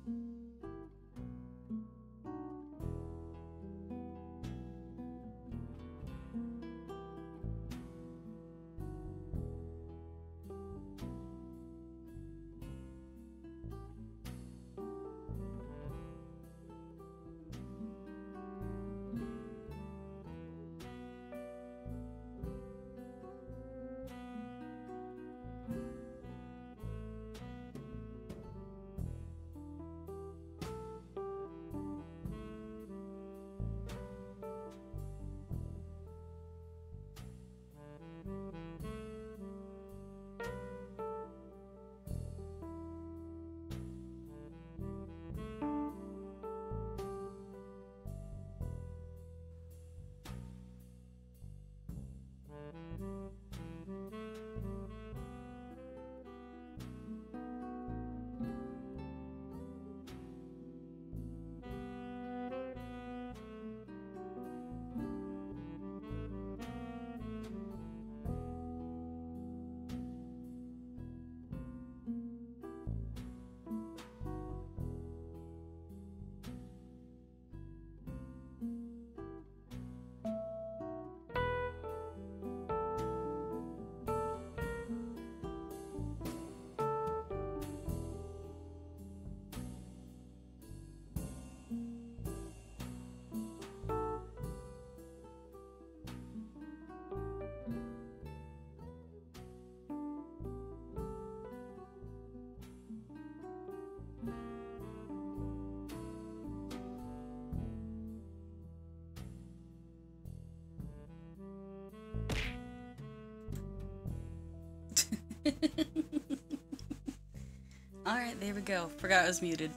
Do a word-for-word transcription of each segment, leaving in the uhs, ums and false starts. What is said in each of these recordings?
Alright, there we go. Forgot I was muted.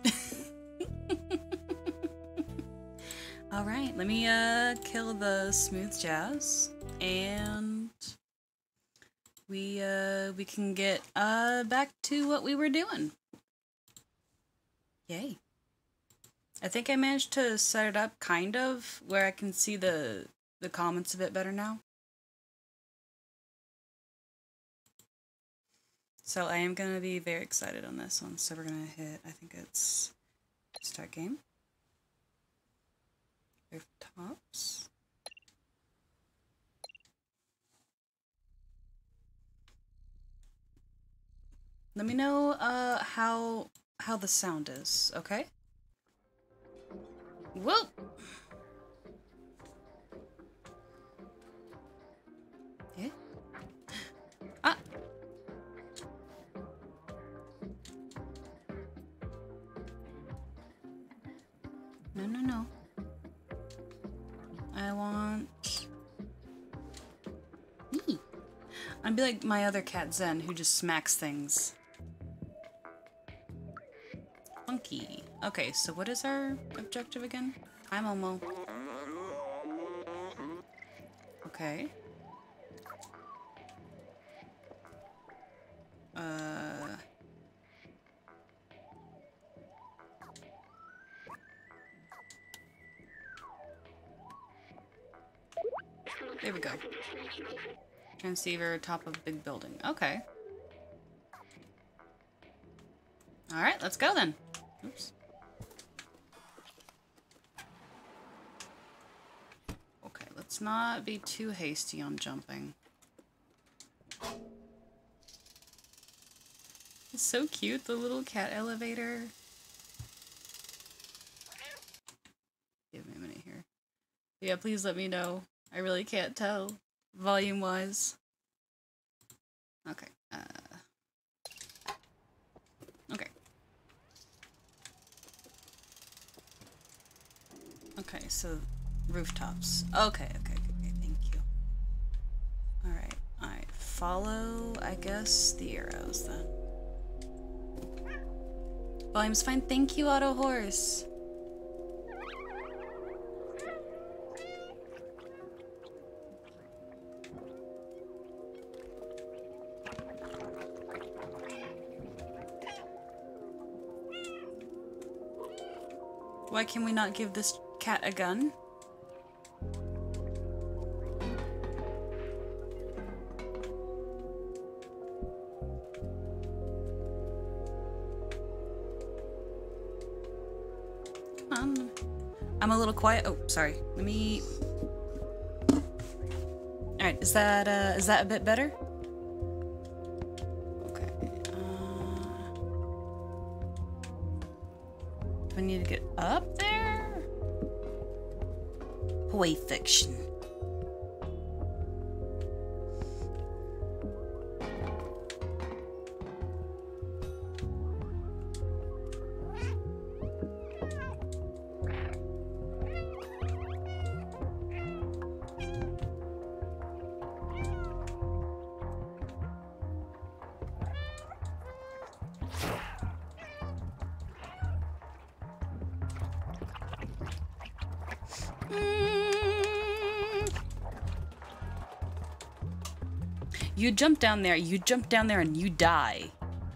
Alright, let me uh kill the smooth jazz and we uh we can get uh back to what we were doing. Yay. I think I managed to set it up kind of where I can see the the comments a bit better now. So I am going to be very excited on this one. So we're going to hit, I think it's start game. Rooftops. Let me know uh, how how the sound is, okay? Whoop! Yeah? Ah! No, no, no. I want... Me. I'd be like my other cat Zen, who just smacks things. Funky. Okay, so what is our objective again? Hi, Momo. Okay. Uh... There we go. Transceiver, top of big building. Okay. Alright, let's go then. Oops. Okay, let's not be too hasty on jumping. It's so cute, the little cat elevator. Give me a minute here. Yeah, please let me know. I really can't tell, volume-wise. Okay. Uh, okay. Okay, so rooftops. Okay, okay, okay, okay, thank you. Alright, alright. Follow, I guess, the arrows then. Volume's fine. Thank you, Auto Horse. Why can we not give this cat a gun? on. I'm a little quiet. Oh, sorry. Let me... Alright, is that, uh, is that a bit better? Okay. Uh... Do I need to get up there? Hawaii fiction. You jump down there, you jump down there and you die.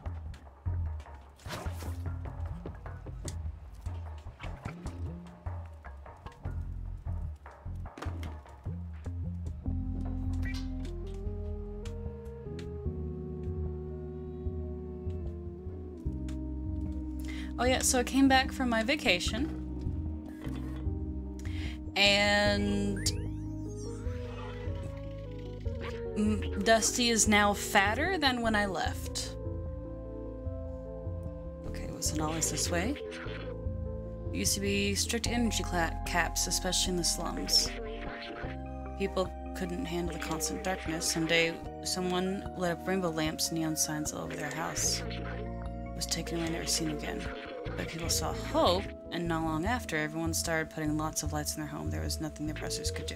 Oh yeah, so I came back from my vacation. And Dusty is now fatter than when I left. Okay, was it always this way? There used to be strict energy caps, especially in the slums. People couldn't handle the constant darkness. Someday, someone lit up rainbow lamps and neon signs all over their house. It was taken away, never seen again. But people saw hope, and not long after, everyone started putting lots of lights in their home. There was nothing the oppressors could do.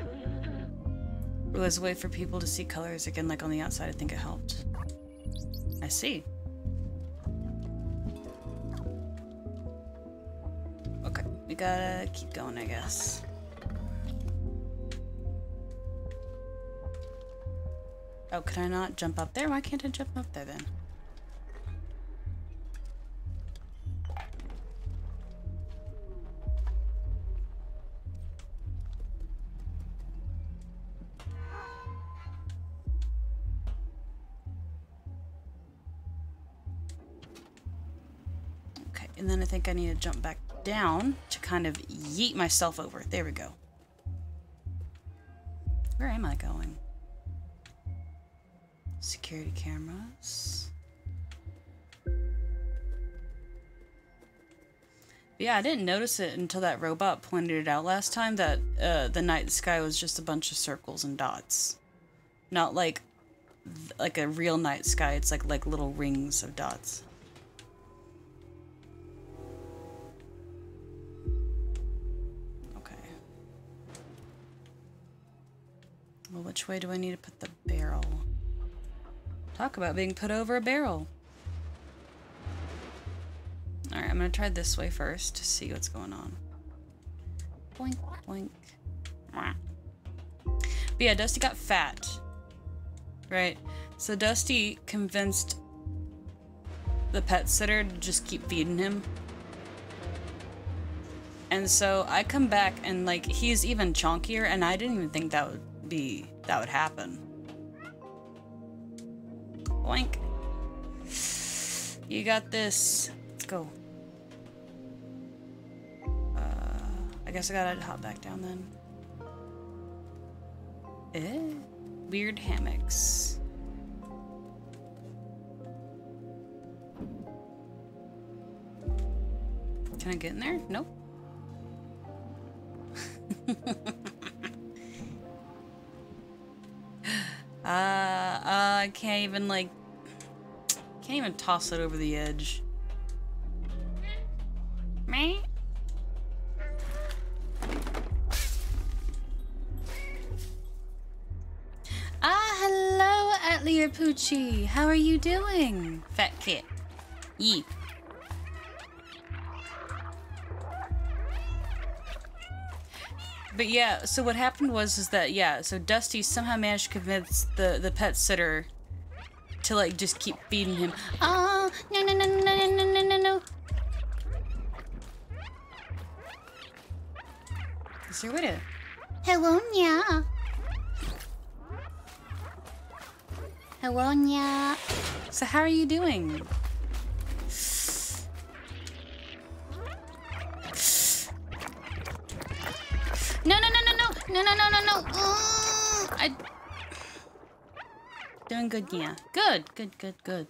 It was a way for people to see colors again, like on the outside. I think it helped. I see. Okay, we gotta keep going, I guess. Oh, can I not jump up there? Why can't I jump up there then? And then I think I need to jump back down to kind of yeet myself over. There we go. Where am I going? Security cameras. Yeah, I didn't notice it until that robot pointed it out last time that uh, the night sky was just a bunch of circles and dots. Not like like a real night sky. It's like like little rings of dots. Well, which way do I need to put the barrel? Talk about being put over a barrel. Alright, I'm gonna try this way first to see what's going on. Boink, boink. But yeah, Dusty got fat. Right? So Dusty convinced the pet sitter to just keep feeding him. And so I come back and like, he's even chonkier, and I didn't even think that would be that would happen. Boink. You got this. Let's go. Uh, I guess I gotta hop back down then. Eh? Weird hammocks. Can I get in there? Nope. Uh, uh, I can't even, like, can't even toss it over the edge. Me? Ah, hello, Atelier Poochie. How are you doing? Fat kit. Yee. But yeah, so what happened was is that yeah, so Dusty somehow managed to convince the the pet sitter to like just keep feeding him. Oh no no no no no no no no no! Is there a way to? Hello, Nya. Hello, Nya. So how are you doing? No, no, no, no, no, no, no, no, no, no. Uh, I. Doing good, yeah. Good, good, good, good.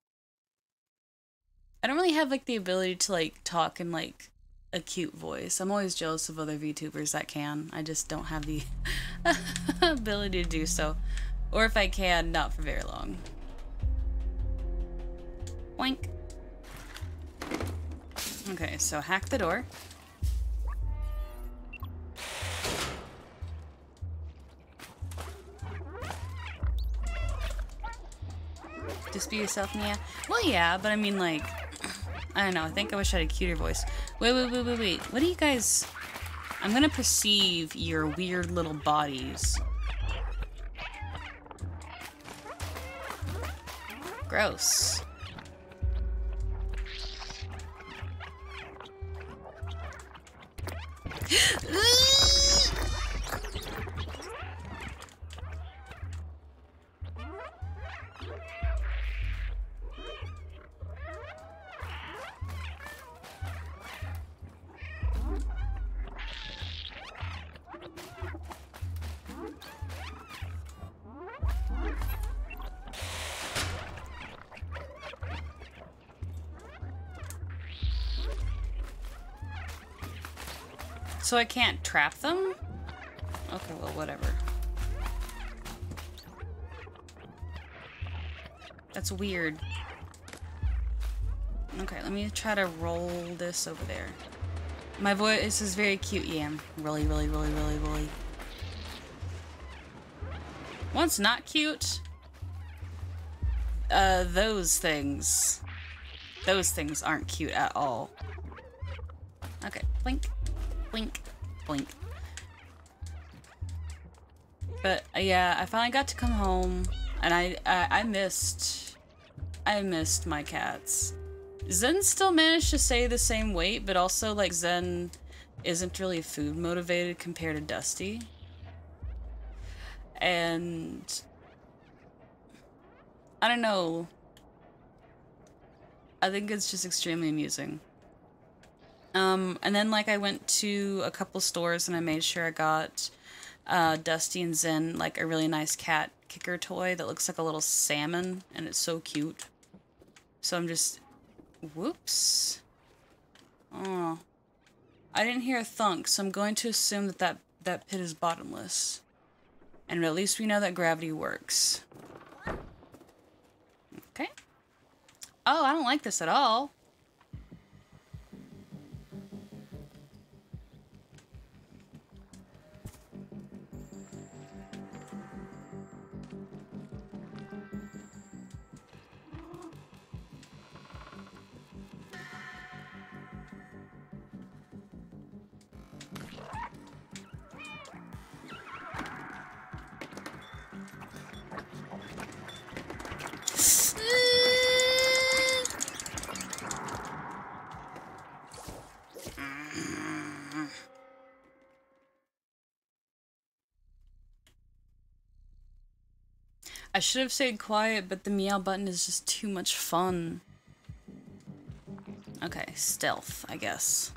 I don't really have like the ability to like talk in like a cute voice. I'm always jealous of other VTubers that can. I just don't have the ability to do so. Or if I can, not for very long. Boink. Okay, so hack the door. Just be yourself, Nia. Well, yeah, but I mean, like, I don't know. I think I wish I had a cuter voice. Wait, wait, wait, wait, wait. What do you guys... I'm gonna perceive your weird little bodies. Gross. So I can't trap them? Okay, well, whatever. That's weird. Okay, let me try to roll this over there. My voice is very cute, yeah. Really, really, really, really, really. What's not cute? Uh, those things. Those things aren't cute at all. Okay, blink. Blink, blink. But uh, yeah, I finally got to come home, and I, I I missed I missed my cats. Zen still managed to stay the same weight, but also like Zen isn't really food motivated compared to Dusty. And I don't know. I think it's just extremely amusing. Um, and then, like, I went to a couple stores and I made sure I got uh, Dusty and Zen, like, a really nice cat kicker toy that looks like a little salmon, and it's so cute. So I'm just... Whoops. Oh. I didn't hear a thunk, so I'm going to assume that that, that pit is bottomless. And at least we know that gravity works. Okay. Oh, I don't like this at all. I should have stayed quiet, but the meow button is just too much fun. Okay, stealth, I guess.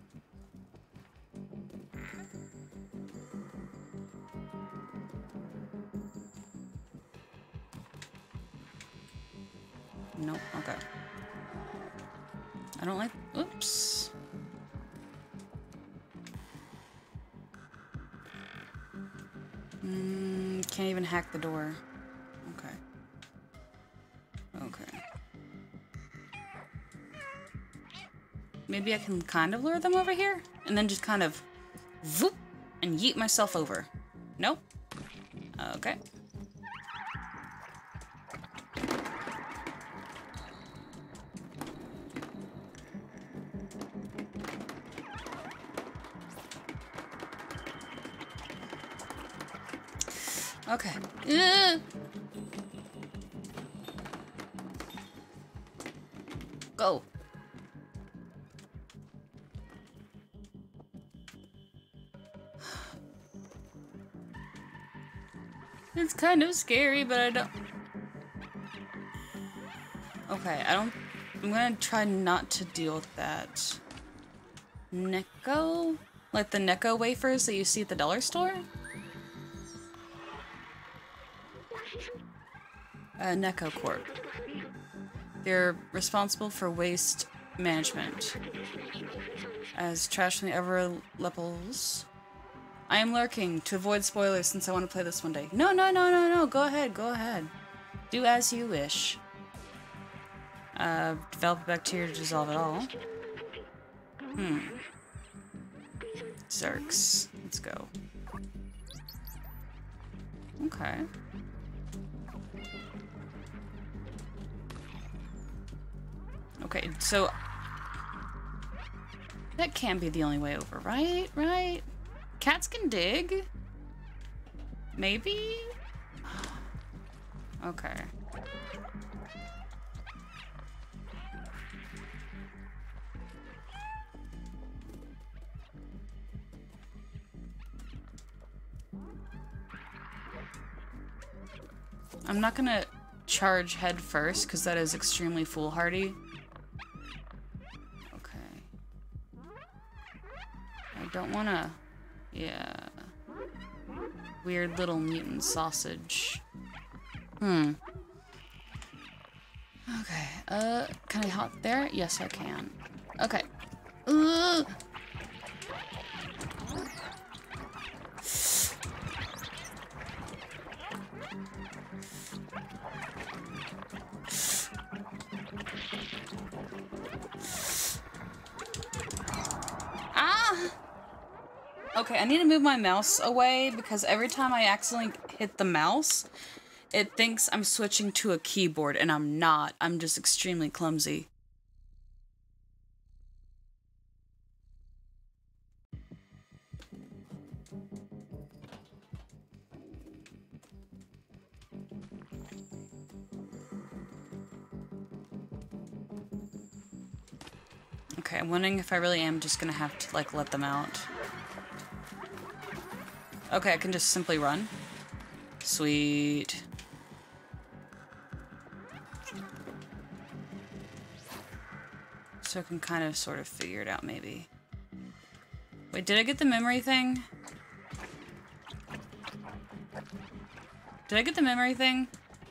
Nope, okay. I don't like... Oops. Mm, can't even hack the door. Okay. Okay. Maybe I can kind of lure them over here? And then just kind of... Voop! And yeet myself over. Nope. Okay. Okay. Ugh. Go. It's kind of scary, but I don't... Okay, I don't... I'm gonna try not to deal with that. Neko? Like the Necco wafers that you see at the dollar store? Uh, Necco Corp. They're responsible for waste management. As trash from the ever levels. I am lurking to avoid spoilers since I want to play this one day. No, no, no, no, no. Go ahead, go ahead. Do as you wish. Uh, develop a bacteria to dissolve it all. Hmm. Zerks. Let's go. Okay. Okay, so... that can't be the only way over, right? Right? Cats can dig? Maybe? Okay. I'm not gonna charge head first, because that is extremely foolhardy. Okay. I don't wanna... yeah. Weird little mutant sausage. Hmm. Okay, uh, can I hop there? Yes, I can. Okay. Ugh. Ah! Okay, I need to move my mouse away because every time I accidentally hit the mouse, it thinks I'm switching to a keyboard, and I'm not. I'm just extremely clumsy. Okay, I'm wondering if I really am just gonna have to, like, let them out. Okay, I can just simply run. Sweet. So I can kind of sort of figure it out, maybe. Wait, did I get the memory thing? Did I get the memory thing?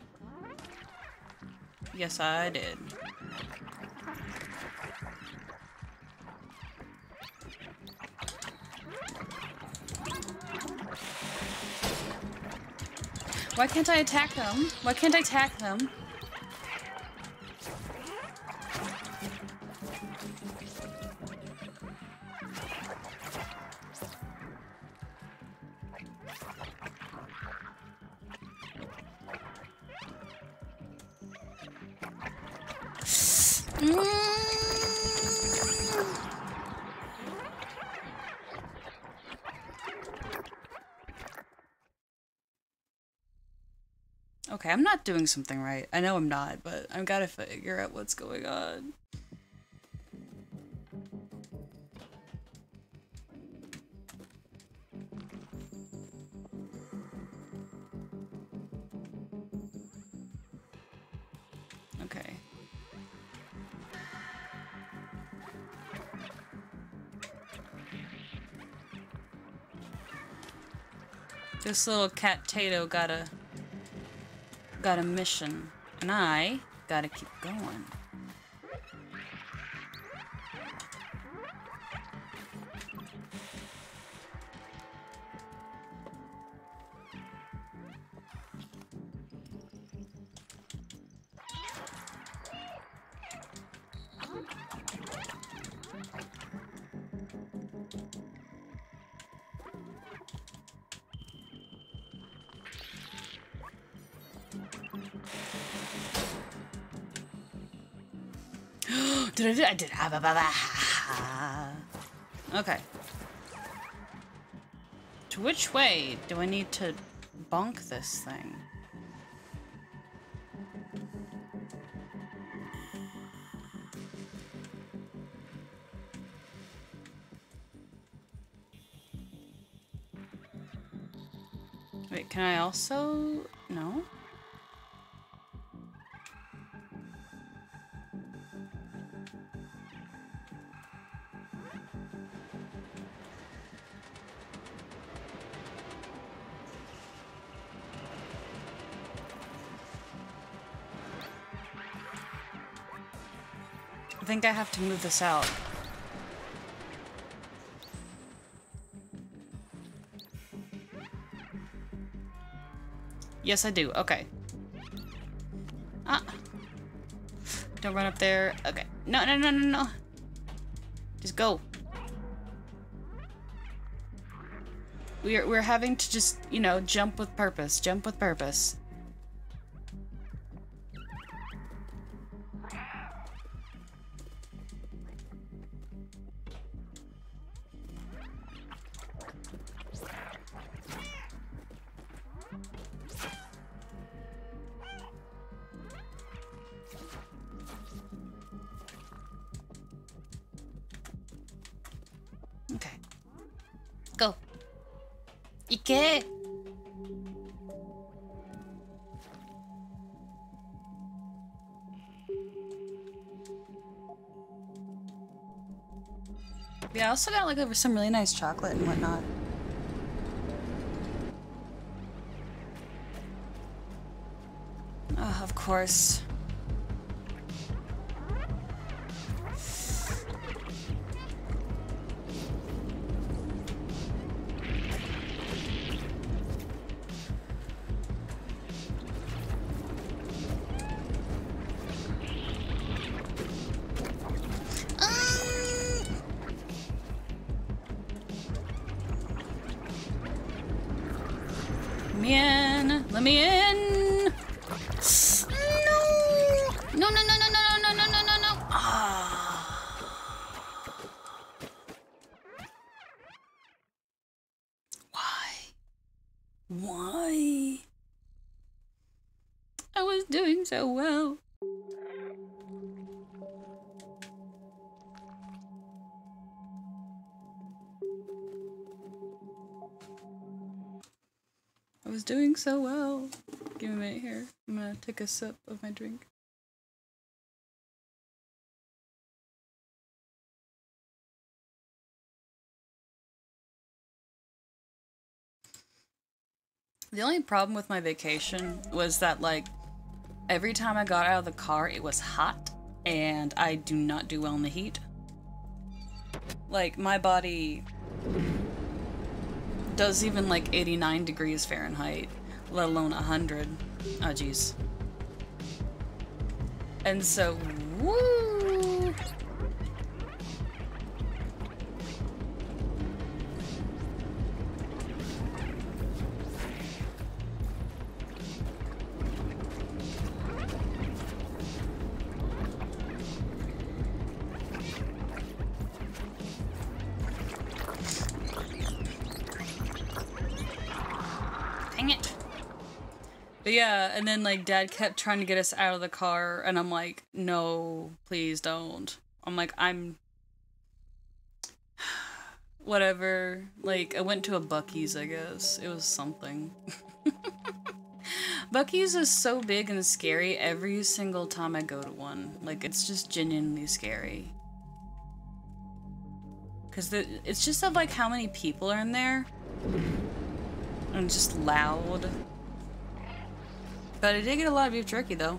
Yes, I did. Why can't I attack them? Why can't I attack them? Okay, I'm not doing something right. I know I'm not, but I've got to figure out what's going on. Okay. This little cat Tato got a got a mission, and I gotta keep going. Did I do? I did. Okay. To which way do I need to bonk this thing? Wait, can I also... no? I think I have to move this out. Yes, I do. Okay. Ah. Don't run up there. Okay. No, no, no, no, no. Just go. We're, we're having to just, you know, jump with purpose. Jump with purpose. Okay. Go. Ike! Yeah, I also got like over some really nice chocolate and whatnot. Oh, of course. Let me in! Let me in! No! No, no, no, no, no, no, no, no, no, no! Ah. Why? Why? I was doing so well. I was doing so well. Give me a minute here. I'm gonna take a sip of my drink. The only problem with my vacation was that, like, every time I got out of the car, it was hot, and I do not do well in the heat. Like, my body does even, like, eighty-nine degrees Fahrenheit, let alone one hundred. Oh, jeez. And so, woo! Dang it. But yeah, and then like Dad kept trying to get us out of the car, and I'm like, no, please don't. I'm like, I'm whatever. Like, I went to a Buc-ee's, I guess. It was something. Buc-ee's is so big and scary every single time I go to one. Like, it's just genuinely scary. Because it's just of like how many people are in there. And just loud. But I did get a lot of beef jerky though.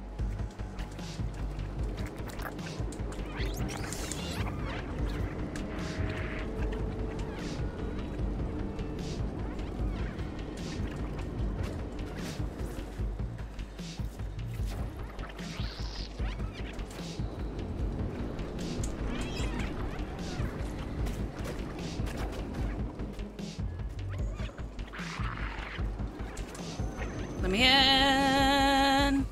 Let me in.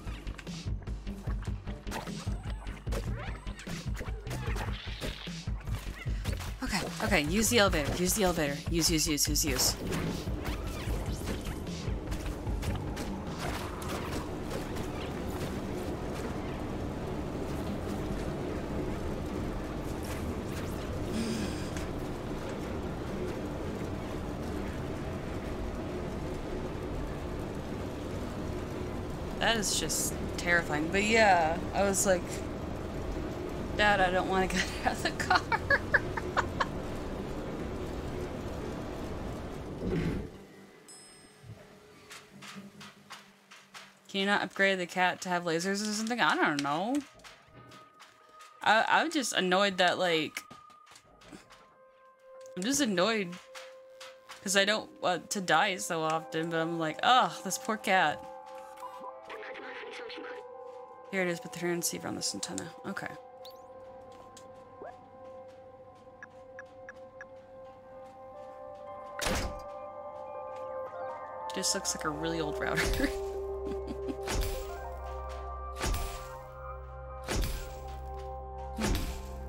Okay, okay, use the elevator, use the elevator. Use, use, use, use, use. That is just terrifying. But yeah, I was like, Dad, I don't want to get out of the car. Can you not upgrade the cat to have lasers or something? I don't know. I I'm just annoyed that like I'm just annoyed because I don't want to die so often, but I'm like, oh, this poor cat. Here it is, but the transceiver on this antenna. Okay. Just looks like a really old router. hmm.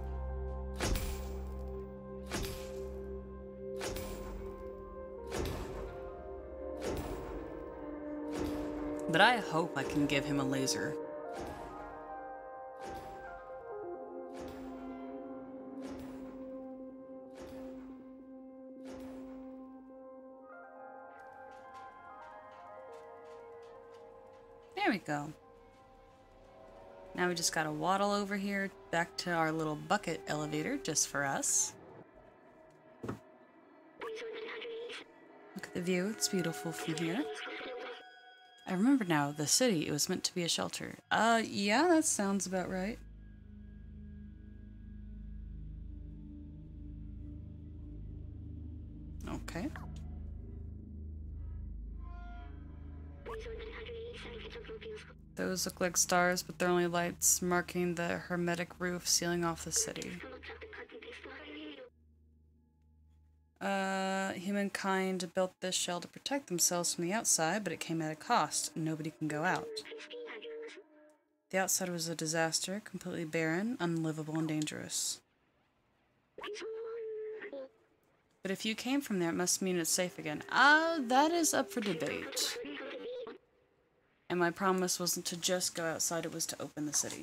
But I hope I can give him a laser. There we go. Now we just gotta waddle over here back to our little bucket elevator just for us. Look at the view, it's beautiful from here. I remember now, the city, it was meant to be a shelter. Uh, yeah, that sounds about right. Okay. Those look like stars, but they're only lights marking the hermetic roof sealing off the city. Uh, humankind built this shell to protect themselves from the outside, but it came at a cost. Nobody can go out. The outside was a disaster, completely barren, unlivable, and dangerous. But if you came from there, it must mean it's safe again. Ah, uh, that is up for debate. And my promise wasn't to just go outside, it was to open the city.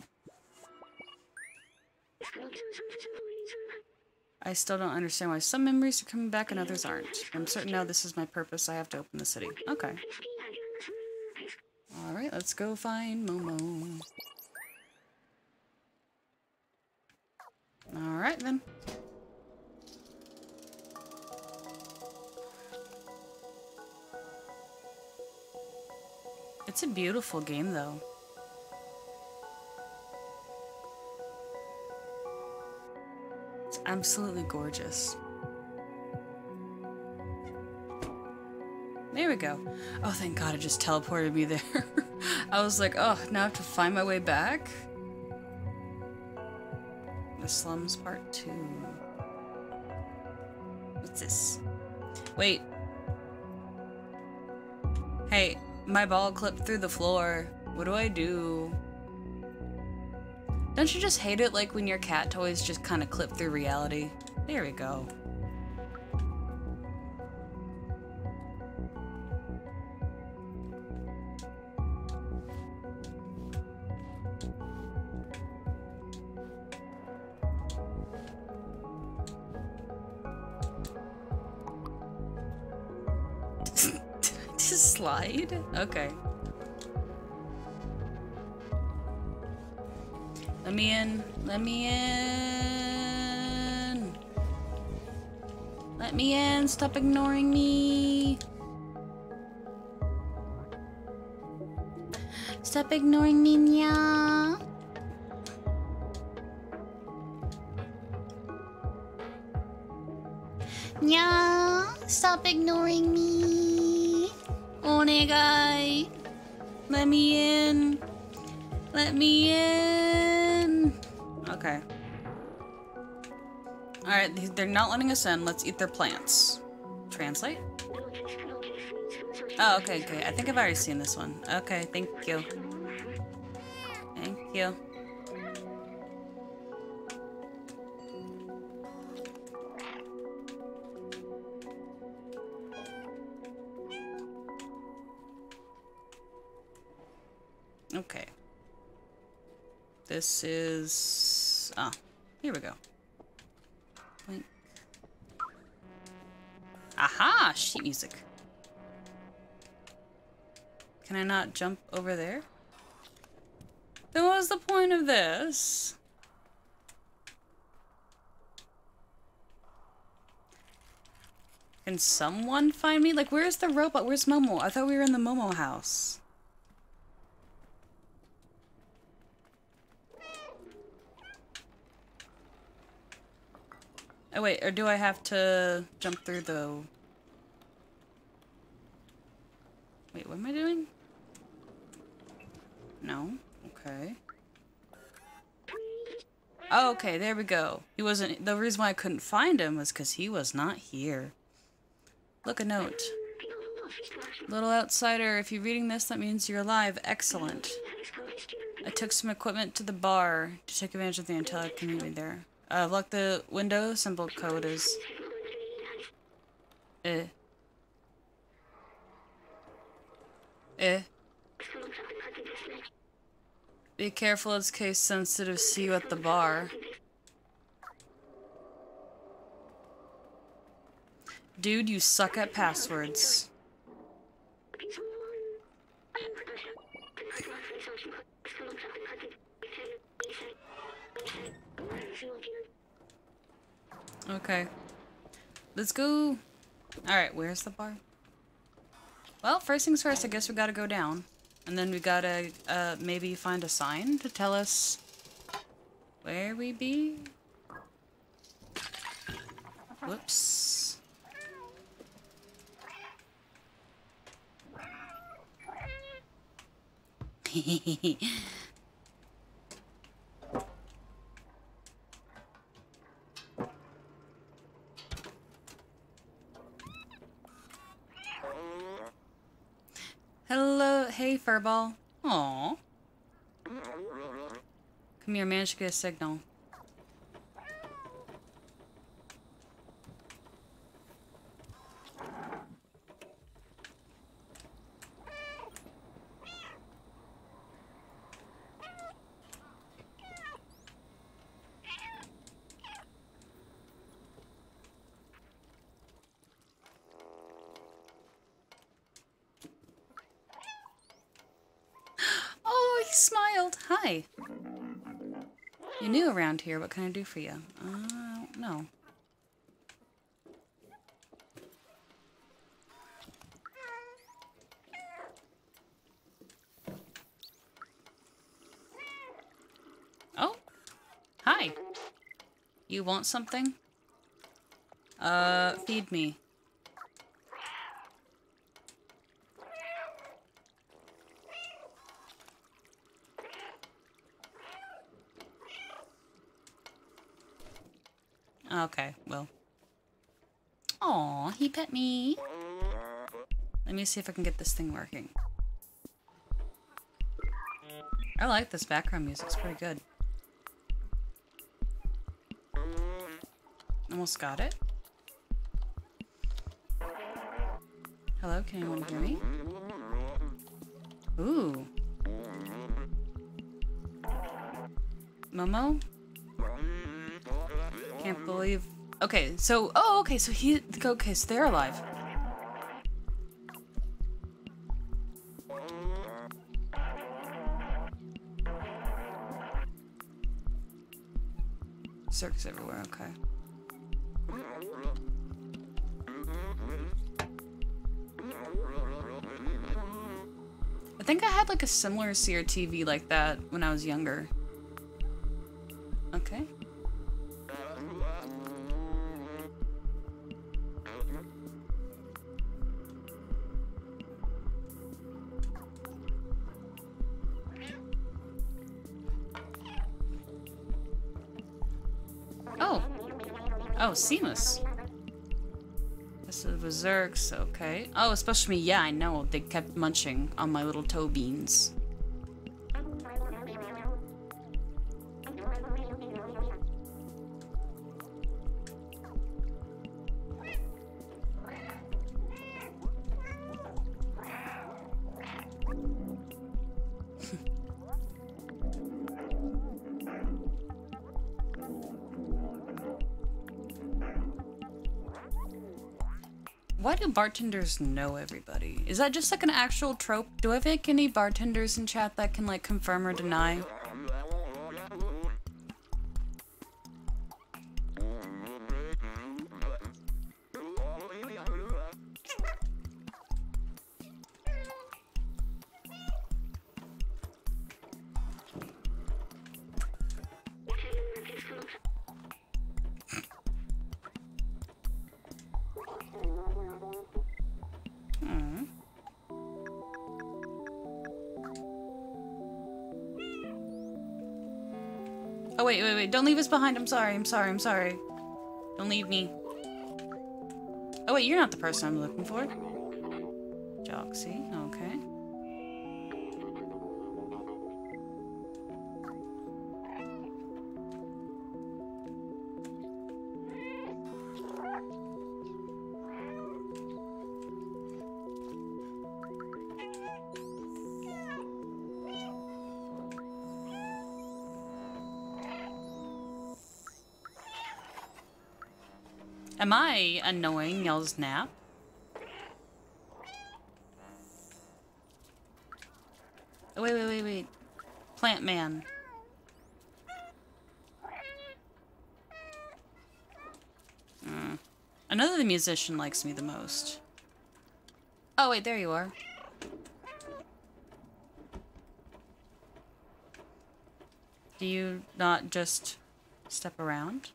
I still don't understand why some memories are coming back and others aren't. I'm certain now this is my purpose, I have to open the city. Okay. Alright, let's go find Momo. Alright then. It's a beautiful game, though. It's absolutely gorgeous. There we go. Oh, thank God it just teleported me there. I was like, oh, now I have to find my way back? The slums part two. What's this? Wait. Hey. My ball clipped through the floor. What do I do? Don't you just hate it like when your cat toys just kind of clip through reality? There we go. Slide? Okay. Let me in. Let me in. Let me in. Stop ignoring me. Stop ignoring me, nya. Nya. Stop ignoring me. Onegai. Let me in. Let me in. Okay. Alright, they're not letting us in. Let's eat their plants. Translate? Oh, okay, okay. I think I've already seen this one. Okay, thank you. Thank you. Okay. This is... Ah, here we go. Blink. Aha! Sheet music. Can I not jump over there? Then what was the point of this? Can someone find me? Like, where's the robot? Where's Momo? I thought we were in the Momo house. Oh wait, or do I have to jump through the... Wait, what am I doing? No? Okay. Oh, okay, there we go. He wasn't... The reason why I couldn't find him was because he was not here. Look, a note. Little outsider, if you're reading this, that means you're alive. Excellent. I took some equipment to the bar to take advantage of the intel I can meet there. Uh, lock the window. Symbol code is... Eh. Eh. Be careful, it's case sensitive. See you at the bar. Dude, you suck at passwords. Okay. Let's go. Alright, where's the bar? Well, first things first, I guess we gotta go down. And then we gotta, uh, maybe find a sign to tell us where we be? Whoops. Hehehe. Hello, hey Furball. Aww. Come here, managed to get a signal. Oh, he smiled. Hi. You're new around here. What can I do for you? Uh, I don't know. Oh. Hi. You want something? Uh, feed me. Okay, well. Aw, he pet me. Let me see if I can get this thing working. I like this background music, it's pretty good. Almost got it. Hello, can anyone hear me? Ooh. Momo? Can't believe... Okay, so... Oh, okay, so he... Okay, so they're alive. Circus everywhere, okay. I think I had like a similar C R T V like that when I was younger. Okay. Oh. Oh, Seamus. This is Berserks, okay. Oh, especially me, yeah, I know. They kept munching on my little toe beans. Why do bartenders know everybody? Is that just like an actual trope? Do I have like any bartenders in chat that can like confirm or deny? wait, wait, wait. Don't leave us behind. I'm sorry. I'm sorry. I'm sorry. Don't leave me. Oh, wait. You're not the person I'm looking for. Joxy. Okay. Am I annoying y'all's nap? Oh, wait, wait, wait, wait. Plant man. Mm. I know that the musician likes me the most. Oh, wait, there you are. Do you not just step around?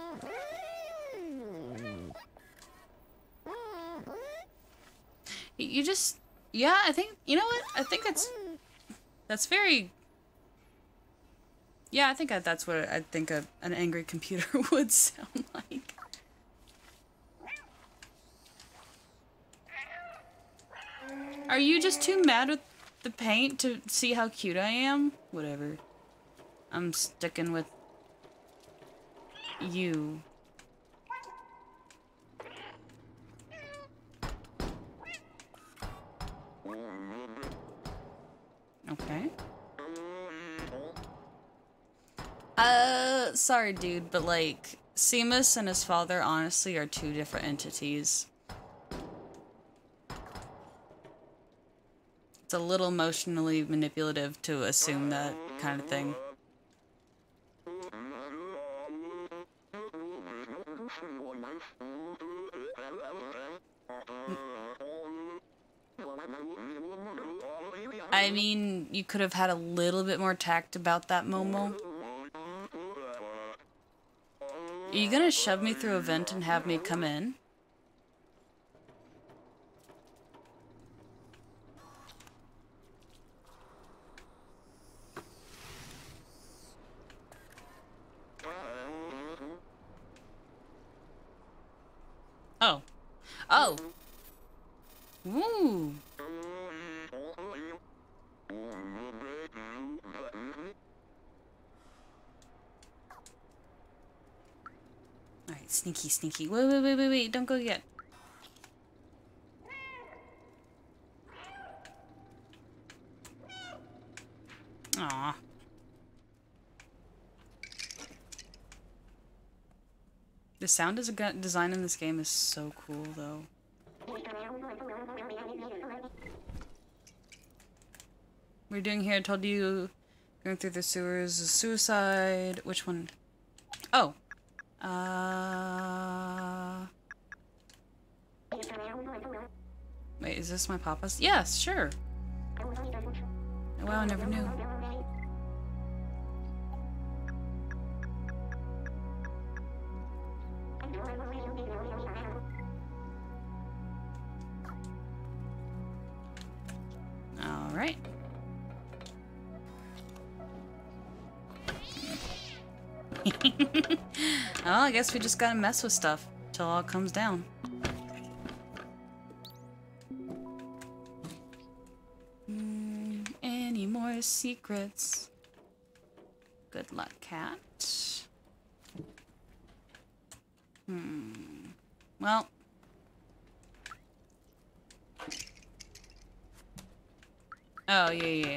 You just, yeah, I think, you know what? I think that's, that's very, yeah, I think I, that's what I think a, an angry computer would sound like. Are you just too mad with the paint to see how cute I am? Whatever. I'm sticking with you. Okay. Uh, sorry, dude, but like, Seamus and his father honestly are two different entities. It's a little emotionally manipulative to assume that kind of thing. I mean, you could have had a little bit more tact about that, Momo. Are you gonna shove me through a vent and have me come in? Oh. Oh! Woo! Alright, sneaky, sneaky. Wait, wait, wait, wait, wait, don't go yet. Aww. The sound design in this game is so cool, though. What are you doing here? I told you going through the sewers is suicide. Which one? Oh. Uh... Wait, is this my papa's? Yes, sure. Wow, I never knew. All right. Well, I guess we just gotta mess with stuff till all comes down. Mm, any more secrets? Good luck, cat. Hmm. Well. Oh, yeah, yeah.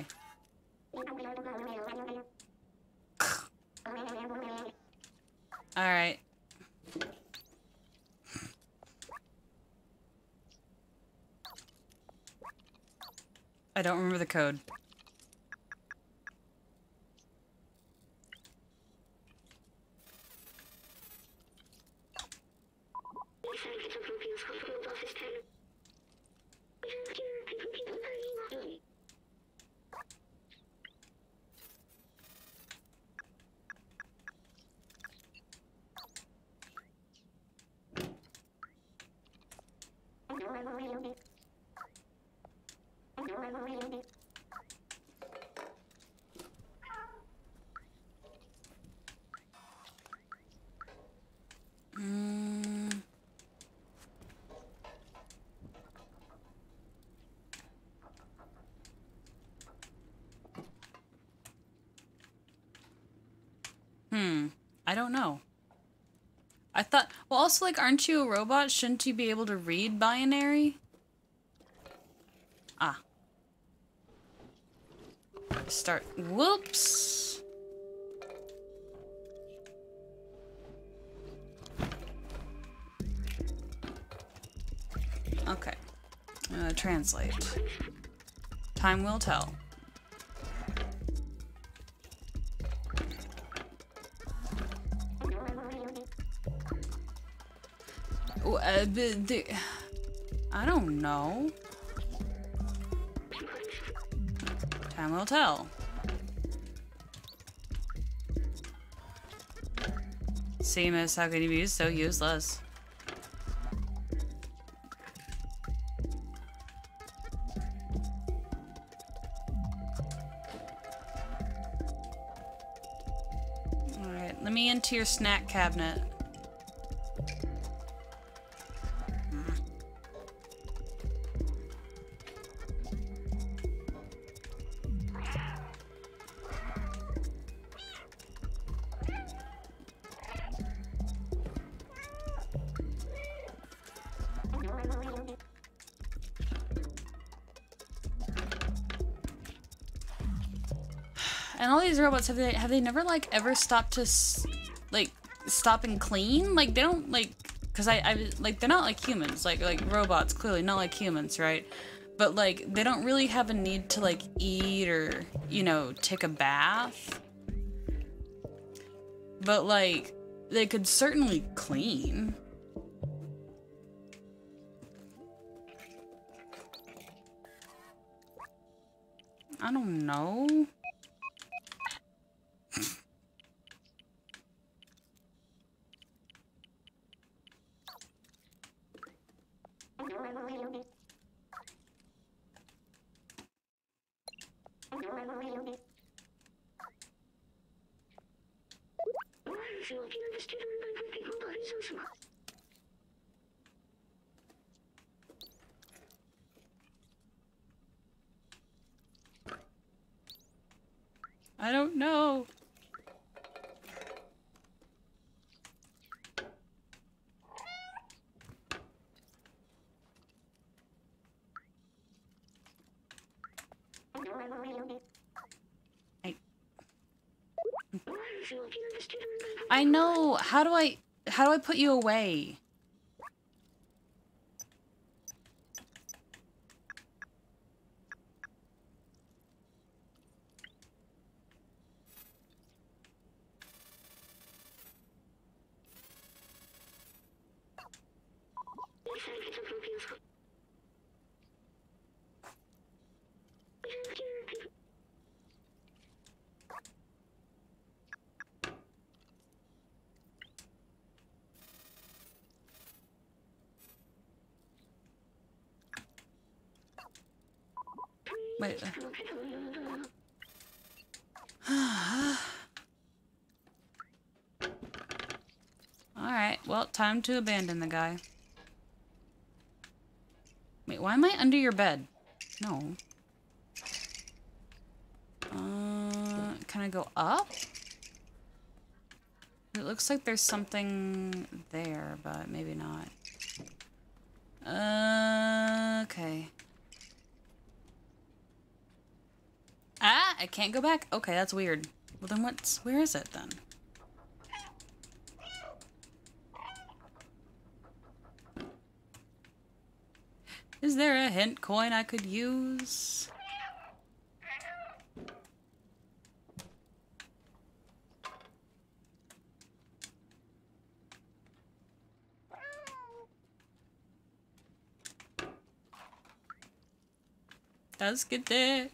Alright. I don't remember the code. I don't know. I thought, well, also, like, aren't you a robot? Shouldn't you be able to read binary? Ah. Start. Whoops. Okay. Uh, translate. Time will tell. Uh, the, the, I don't know. Time will tell. Seamus, how can you be so useless? Alright, let me into your snack cabinet. And all these robots, have they have they never like ever stopped to s like stop and clean? Like they don't like, cause I I like they're not like humans, like like robots clearly not like humans, right? But like they don't really have a need to like eat or, you know, take a bath. But like they could certainly clean. I don't know. I don't know. I, I know. How do I how do I put you away? Wait. Alright, well, time to abandon the guy. Wait, why am I under your bed? No. Uh, can I go up? It looks like there's something there, but maybe not. Uh, okay. Ah, I can't go back? Okay, that's weird. Well then what's, where is it then? Is there a hint coin I could use? Let's get there.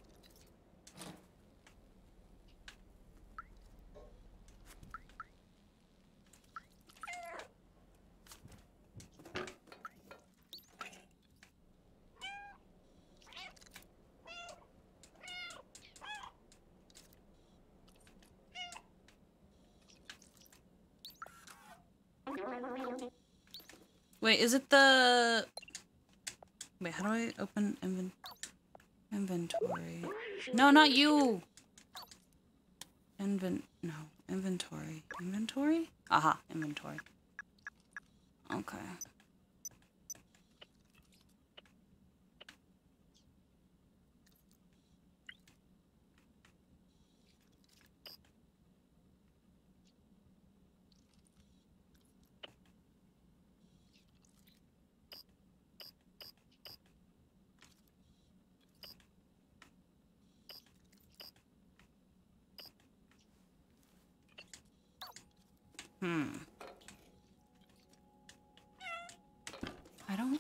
Wait, is it the... Wait, how do I open invent... inventory? No, not you! Invent, no, inventory. Inventory? Aha, inventory. Okay. Hmm. I don't...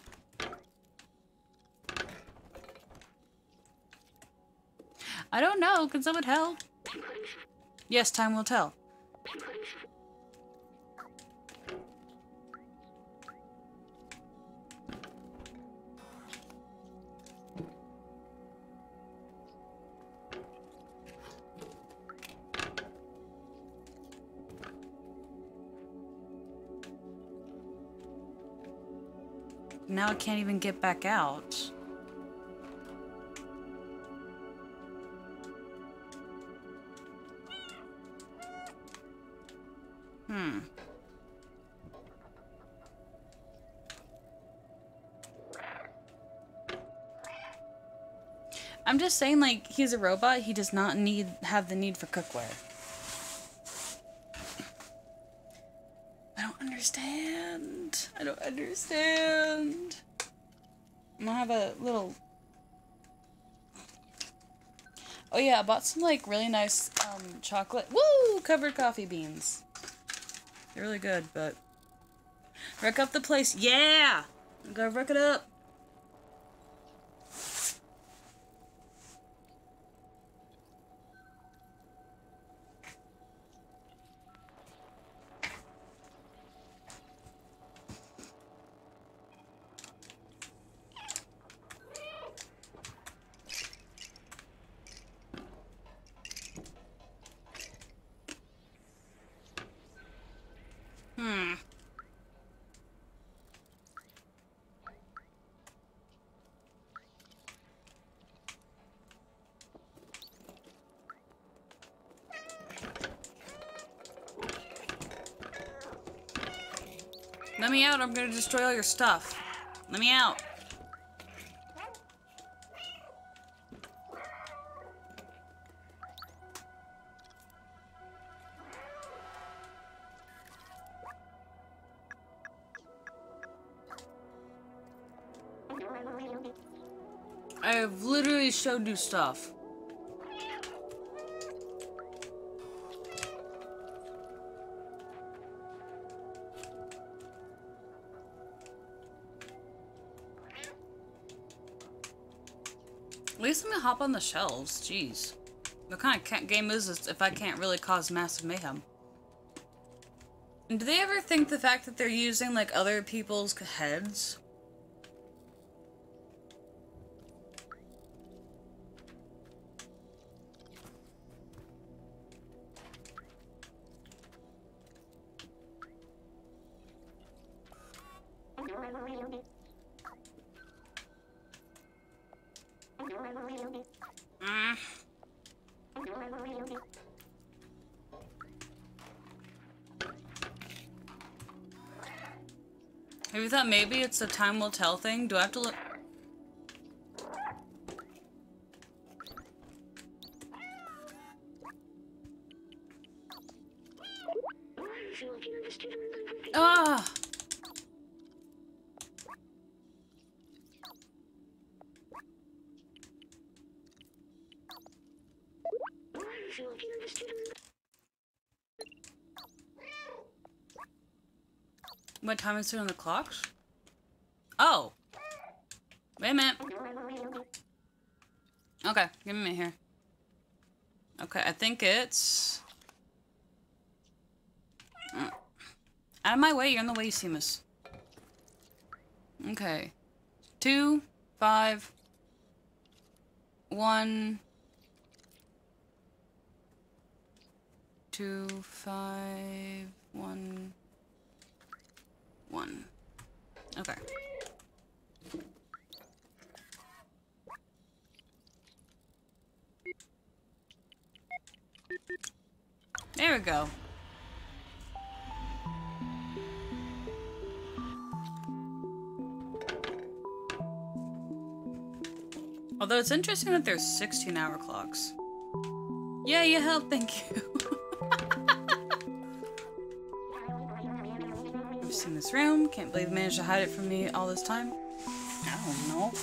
I don't know. Can someone help? Yes, time will tell. Now I can't even get back out. Hmm. I'm just saying, like, he's a robot. He does not need have the need for cookware. I don't understand. I don't understand. I'm gonna have a little... Oh yeah, I bought some, like, really nice um, chocolate... Woo! Covered coffee beans. They're really good, but... Wreck up the place. Yeah! I'm gonna wreck it up. Hmm. Let me out, I'm gonna destroy all your stuff. Let me out. I have literally showed you stuff. At least let me hop on the shelves. Jeez. What kind of game is this if I can't really cause massive mayhem? And do they ever think the fact that they're using, like, other people's heads? Mm. Have you thought maybe it's a time will tell thing? Do I have to look? Ah! What time is it on the clocks? Oh! Wait a minute. Okay, give me a minute here. Okay, I think it's... Uh, out of my way, you're in the way, Seamus. Okay. Two, five, one, two, five, one, one. Okay. we go. Although it's interesting that there's sixteen hour clocks. Yeah, you helped, thank you. I've seen this room. Can't believe they managed to hide it from me all this time. I don't know.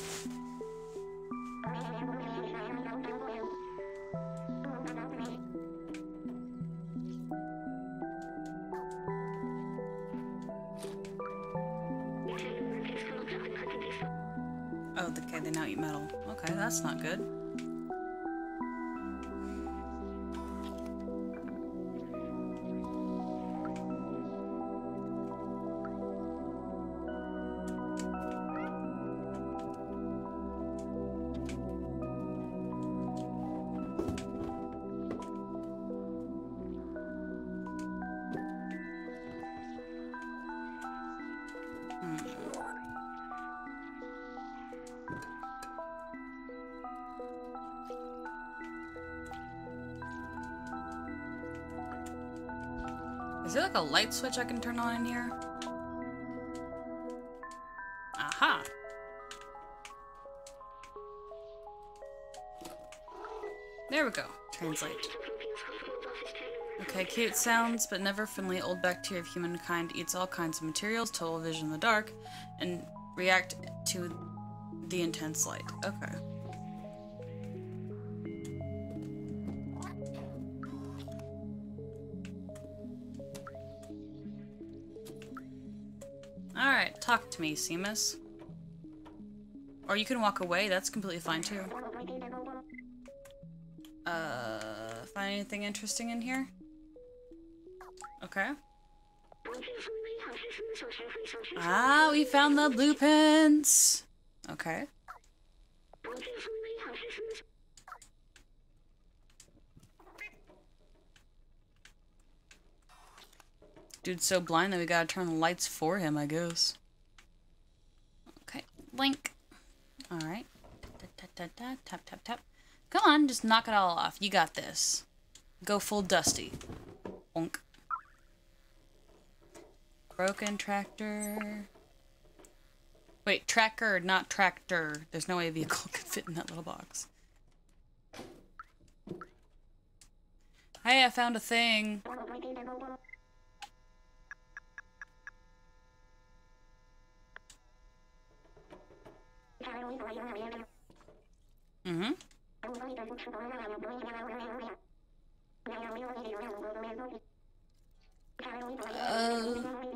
Oh, okay, they now eat metal. Okay, that's not good. Is there like a light switch I can turn on in here? Aha! There we go. Translate. Okay, cute sounds, but never friendly. Old bacteria of humankind eats all kinds of materials, total vision in the dark, and react to the intense light. Okay. Alright, talk to me, Seamus. Or you can walk away, that's completely fine too. Uh, find anything interesting in here? Okay. Ah, we found the blueprints! Okay. Dude's so blind that we gotta turn the lights for him, I guess. Okay, blink. Alright. Tap, tap, tap, tap, tap, tap. Come on, just knock it all off. You got this. Go full Dusty. Bonk. Broken tractor. Wait, tracker, not tractor. There's no way a vehicle could fit in that little box. Hey, I found a thing. Mm-hmm. Uh...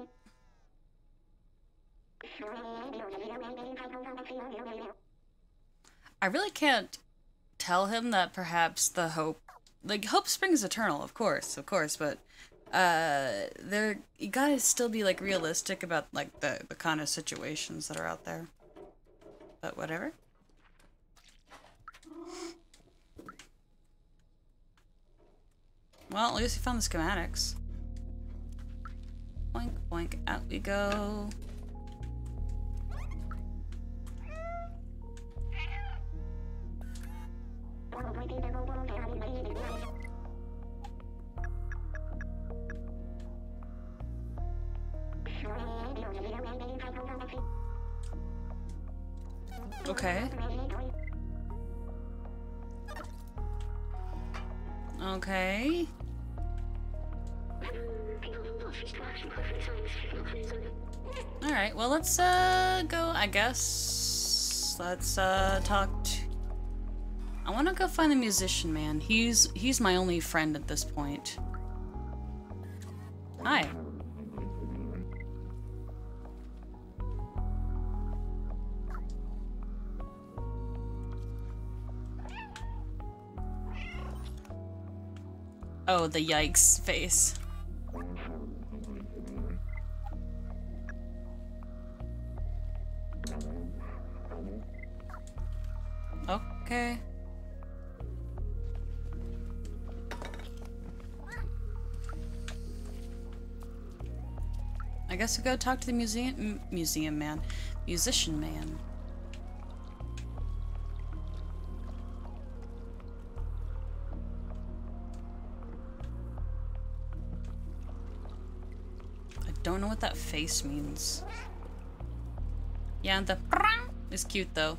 I really can't tell him that perhaps the hope, like, hope springs eternal, of course, of course, but uh, there, you gotta still be, like, realistic about, like, the, the kind of situations that are out there. But whatever. Well, at least we found the schematics. Boink, boink, out we go. Okay. Okay. Alright, well, let's, uh, go, I guess. Let's, uh, talk to... I want to go find the musician man. He's, he's my only friend at this point. Hi. Oh, the yikes face. Okay. I guess we go talk to the museum m museum man. Musician man. don't know what that face means. Yeah, the is cute though.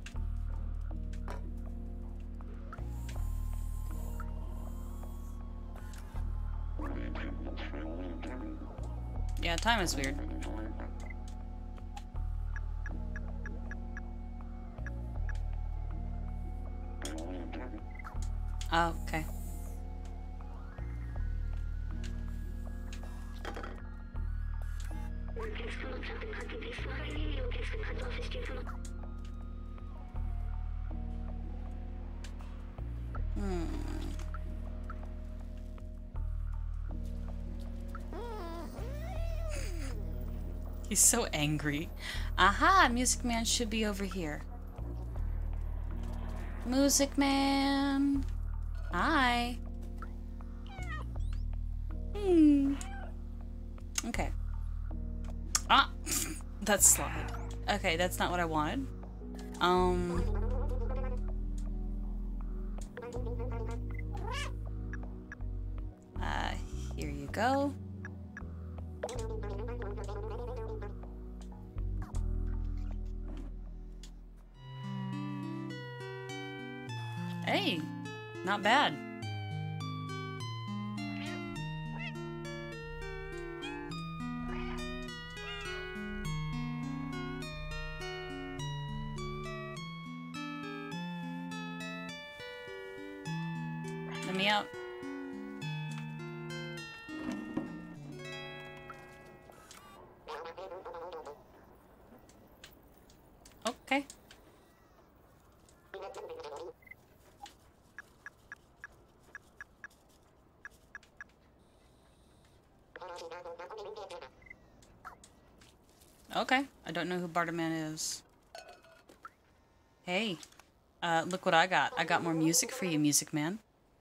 Yeah, time is weird. Oh, okay. Hmm. He's so angry. Aha! Music Man should be over here. Music Man! Hi! Hmm. Okay. Ah! That's slide. Okay, that's not what I wanted. Um... Uh, here you go. Hey, not bad. Let me out. Okay. Okay, I don't know who Barterman is. Hey, uh, look what I got. I got more music for you, Music Man.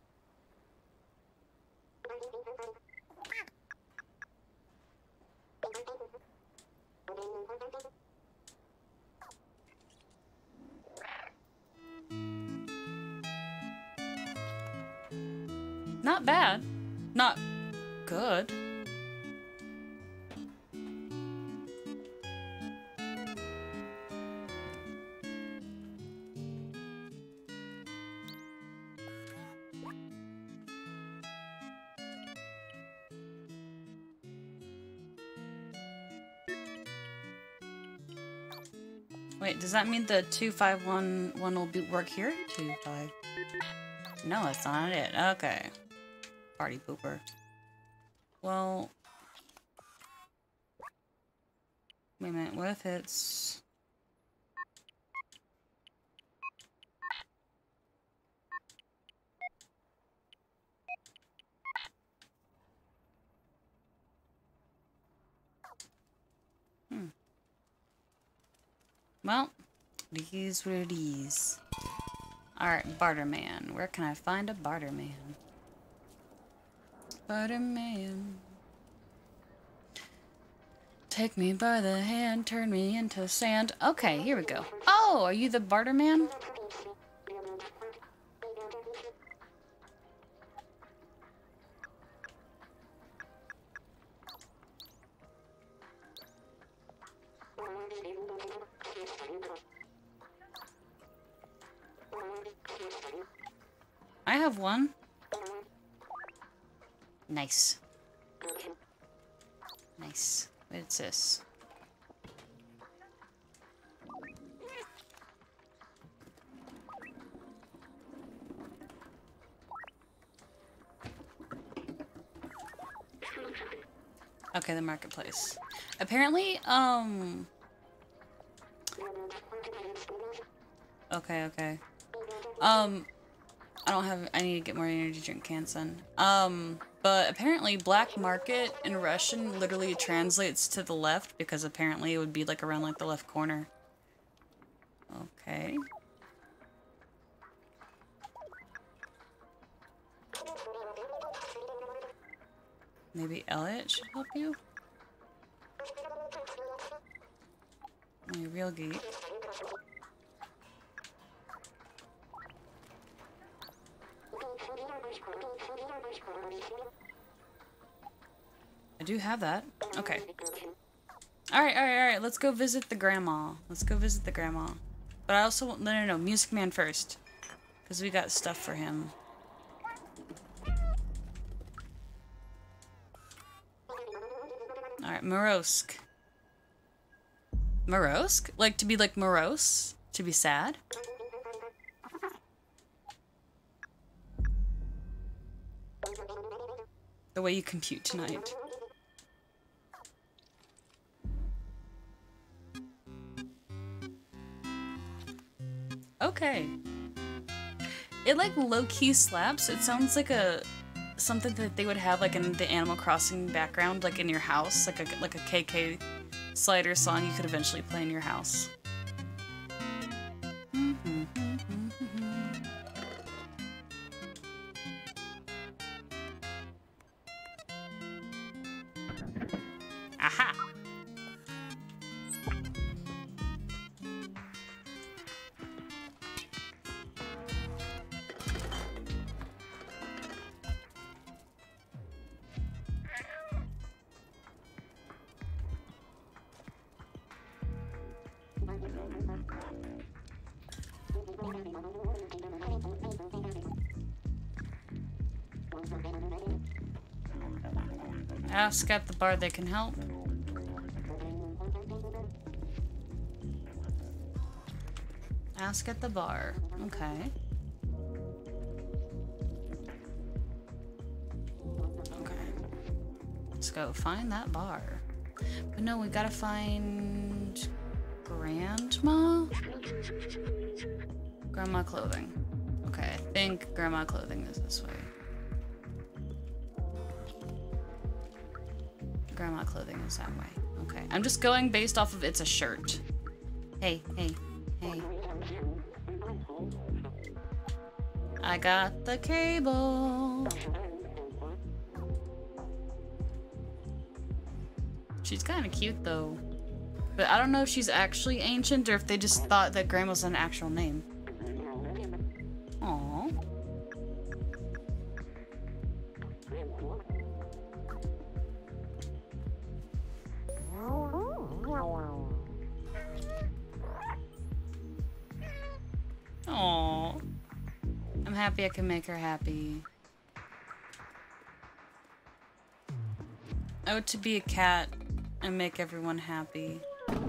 Not bad. Not good. Wait, does that mean the two five one one will be work here? Two five. No, that's not it. Okay. Party pooper. Well, wait a minute. What if it's? Hmm. Well, it is what it is. Alright, Barterman. Where can I find a Barterman? Barterman. Take me by the hand, turn me into sand. Okay, here we go. Oh, are you the Barterman? I have one. Nice. Nice. What's this? Okay, the marketplace. Apparently, um... Okay, okay. Um... I don't have- I need to get more energy drink cans then. Um, but apparently black market in Russian literally translates to the left because apparently it would be like around like the left corner. Okay. Maybe Elliot should help you? My real gate. I do have that. Okay. Alright, alright, alright. Let's go visit the grandma. Let's go visit the grandma. But I also want... No, no, no. Music Man first. Because we got stuff for him. Alright, Morosk. Morosk? Like, to be like morose? To be sad? The way you compute tonight. Okay. It like low-key slaps. It sounds like a something that they would have like in the Animal Crossing background, like in your house, like a like a K K Slider song you could eventually play in your house. Aha! Ask at the bar, they can help. Ask at the bar. Okay. Okay. Let's go find that bar. But no, we gotta find Grandma? Grandma clothing. Okay, I think Grandma clothing is this way. Grandma clothing is that way. Okay, I'm just going based off of it's a shirt. Hey, hey, hey. I got the cable. She's kind of cute though. But I don't know if she's actually ancient or if they just thought that Grandma's an actual name. Aww. Aww. I'm happy I can make her happy. I would to be a cat and make everyone happy.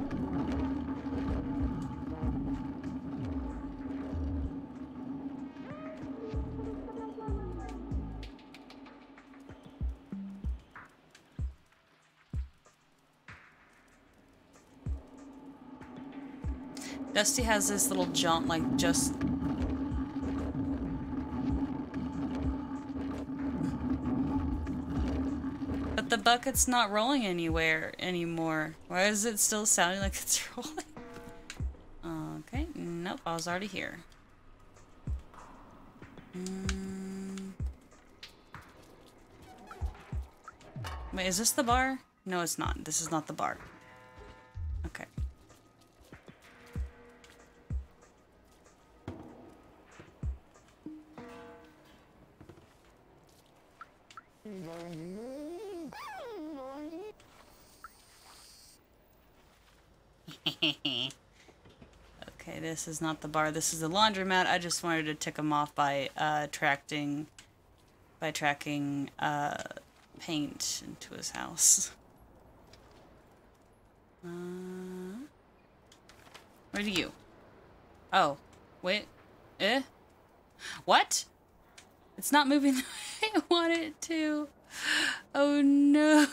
Dusty has this little jaunt, like, just... But the bucket's not rolling anywhere anymore. Why is it still sounding like it's rolling? Okay, nope, I was already here. Mm. Wait, is this the bar? No, it's not. This is not the bar. Okay. Okay, this is not the bar. This is the laundromat. I just wanted to tick him off by uh, attracting, by tracking uh, paint into his house. Uh, where do you? Oh, wait. Eh? What? It's not moving the way I want it to. Oh no.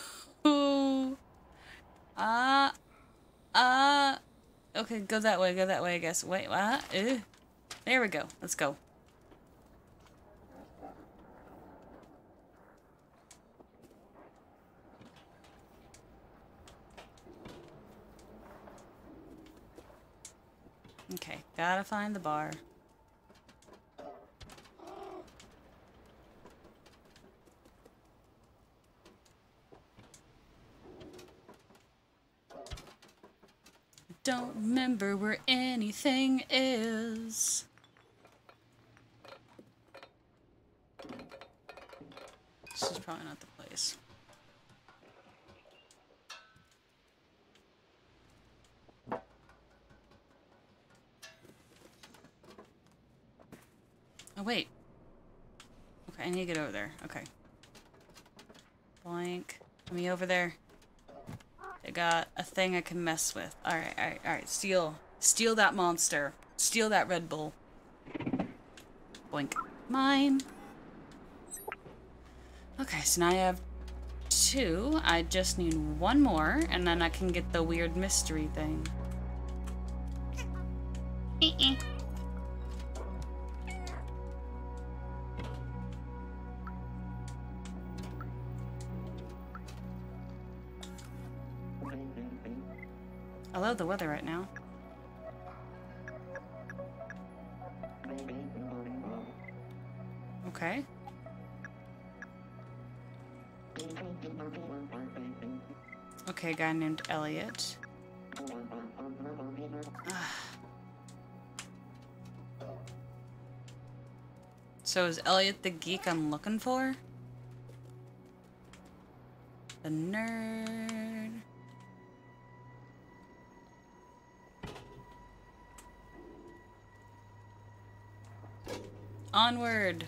Ah. Uh, ah. Uh, okay, go that way, go that way, I guess. Wait, what? Uh, there we go. Let's go. Okay, gotta find the bar. Don't remember where anything is. This is probably not the place. Oh, wait. Okay, I need to get over there. Okay. Blank. Get me over there. I got a thing I can mess with. Alright, alright, alright. Steal. Steal that monster. Steal that Red Bull. Boink. Mine. Okay, so now I have two. I just need one more, and then I can get the weird mystery thing. Uh-uh. I love the weather right now. Okay. Okay, guy named Elliot. So is Elliot the geek I'm looking for? The nerd. Onward.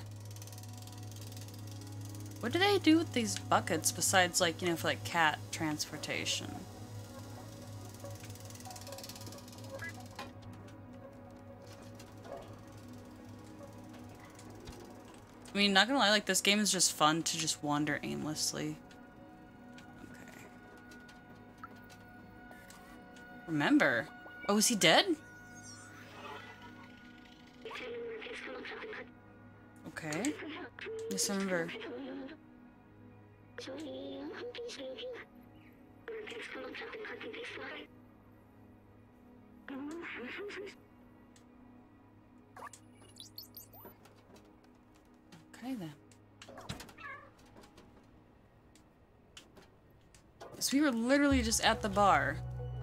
What do they do with these buckets besides, like, you know, for like cat transportation? I mean, not gonna lie, like, this game is just fun to just wander aimlessly. Okay. Remember. Oh, is he dead? Okay. Yes, I remember. Okay, then. So we were literally just at the bar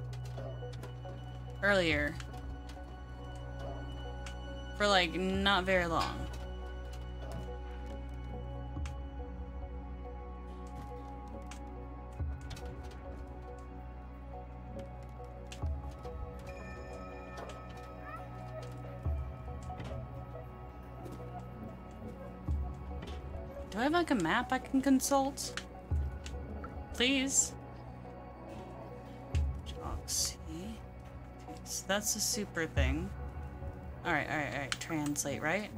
earlier for, like, not very long. Do I have, like, a map I can consult? Please. Oxy. Okay, so that's the super thing. Alright, alright, alright. Translate, right?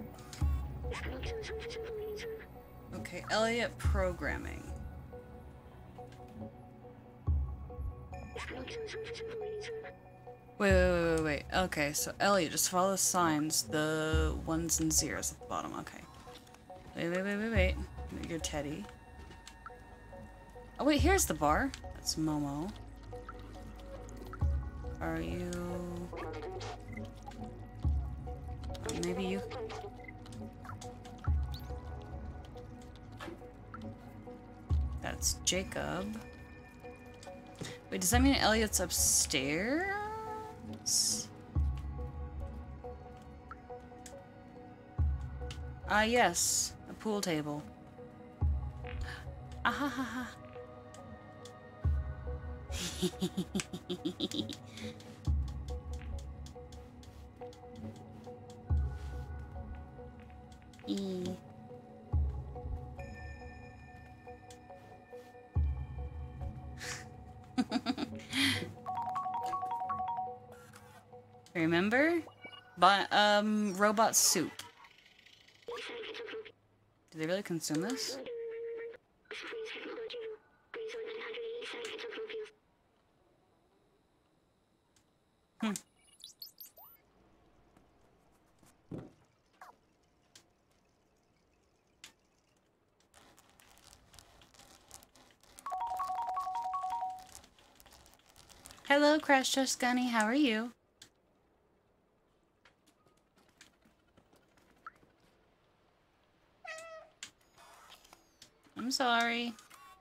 Okay, Elliot programming. Wait, wait, wait, wait, wait. Okay, so Elliot, just follow the signs, the ones and zeros at the bottom. Okay. Wait, wait, wait, wait, wait. You're Teddy. Oh, wait, here's the bar. That's Momo. Are you... Maybe you... That's Jacob. Wait, does that mean Elliot's upstairs? Ah, uh, yes. A pool table. Ah ha ha ha. E. Remember? But, um, robot soup. Do they really consume this? Hmm. Hello, Crash Test Gunny. How are you? I'm sorry.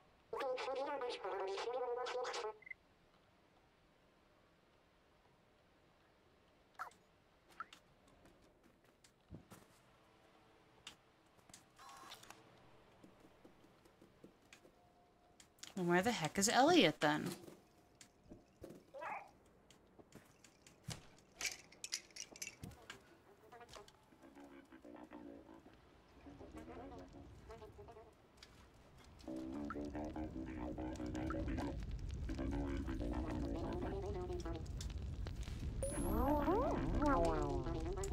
And where the heck is Elliot then?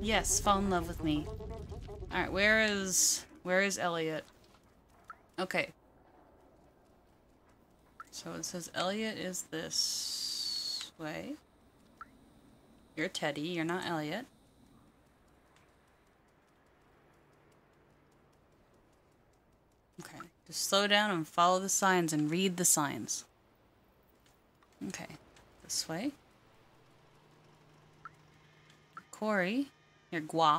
Yes, fall in love with me. Alright, where is... Where is Elliot? Okay. So it says Elliot is this way. You're Teddy, you're not Elliot. Okay, just slow down and follow the signs and read the signs. Okay, this way. Corey, you're Guap.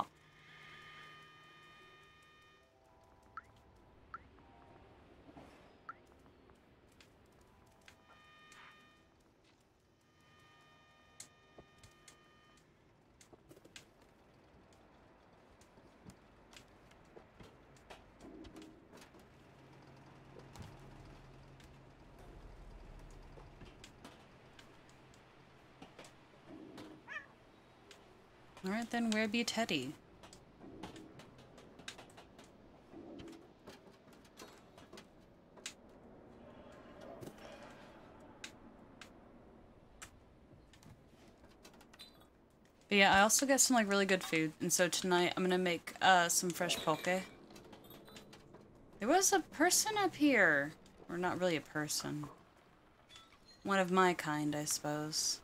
Alright then, where be Teddy? But yeah, I also get some like really good food, and so tonight I'm gonna make uh some fresh poke. There was a person up here. Or not really a person. One of my kind, I suppose.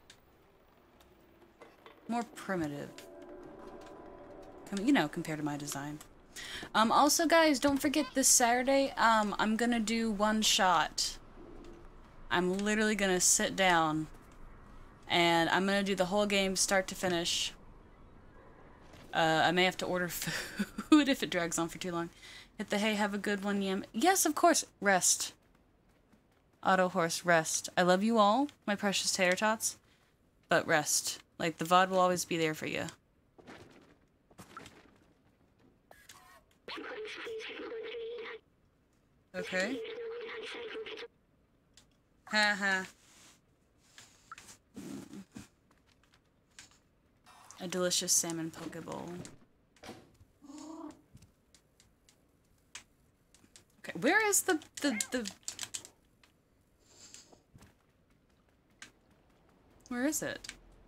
More primitive. You know, compared to my design. Um, also, guys, don't forget this Saturday, um, I'm gonna do one shot. I'm literally gonna sit down, and I'm gonna do the whole game start to finish. Uh, I may have to order food if it drags on for too long. Hit the hay, have a good one, Yam. Yes, of course. Rest. Auto horse, rest. I love you all, my precious tater tots, but rest. Like, the V O D will always be there for you. Okay. Haha. A delicious salmon poke bowl. Okay, where is the the the? Where is it?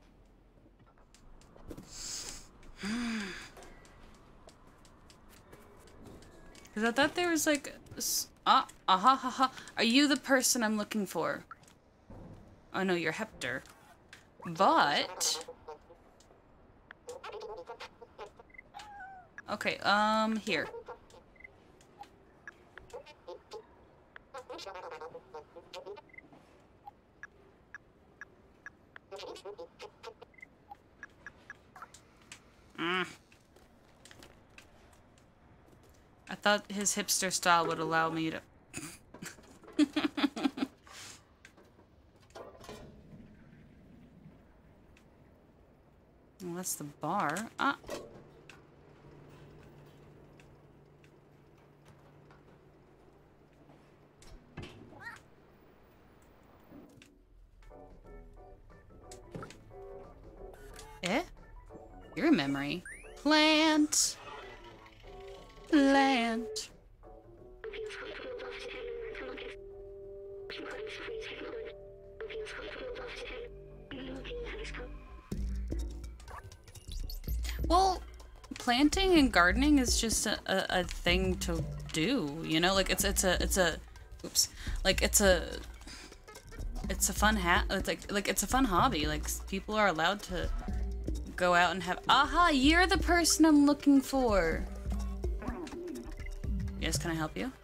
Because I thought there was like... Ah, aha, ha, ha. Are you the person I'm looking for? Oh no, you're Hector. But... Okay, um, here. Mm. I thought his hipster style would allow me to... Well, that's the bar. Ah. Eh? Your memory. Plant. Plant. Well, planting and gardening is just a, a, a thing to do, you know? Like, it's it's a it's a oops. Like, it's a it's a fun hat. It's like like it's a fun hobby. Like, people are allowed to go out and have... Aha, you're the person I'm looking for. Yes, can I help you?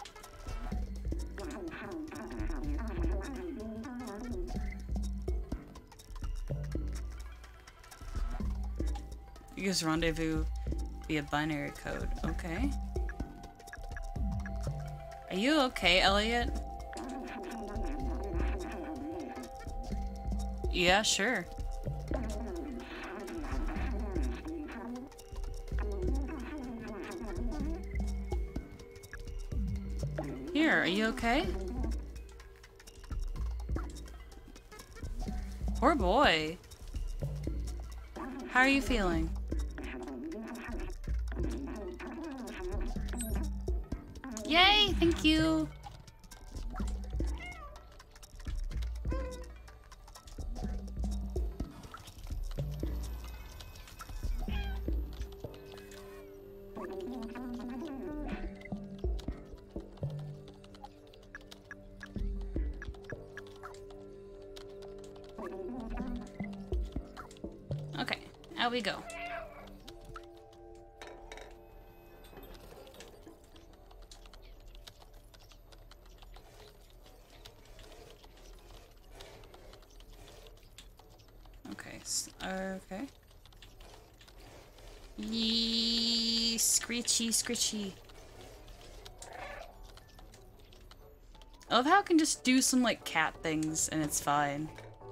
Use rendezvous via binary code. Okay. Are you okay, Elliot? Yeah, sure. Here, are you okay? Poor boy. How are you feeling? Yay, thank you. Okay, out we go. Okay, okay. Yee, screechy, screechy. I love how I can just do some, like, cat things and it's fine.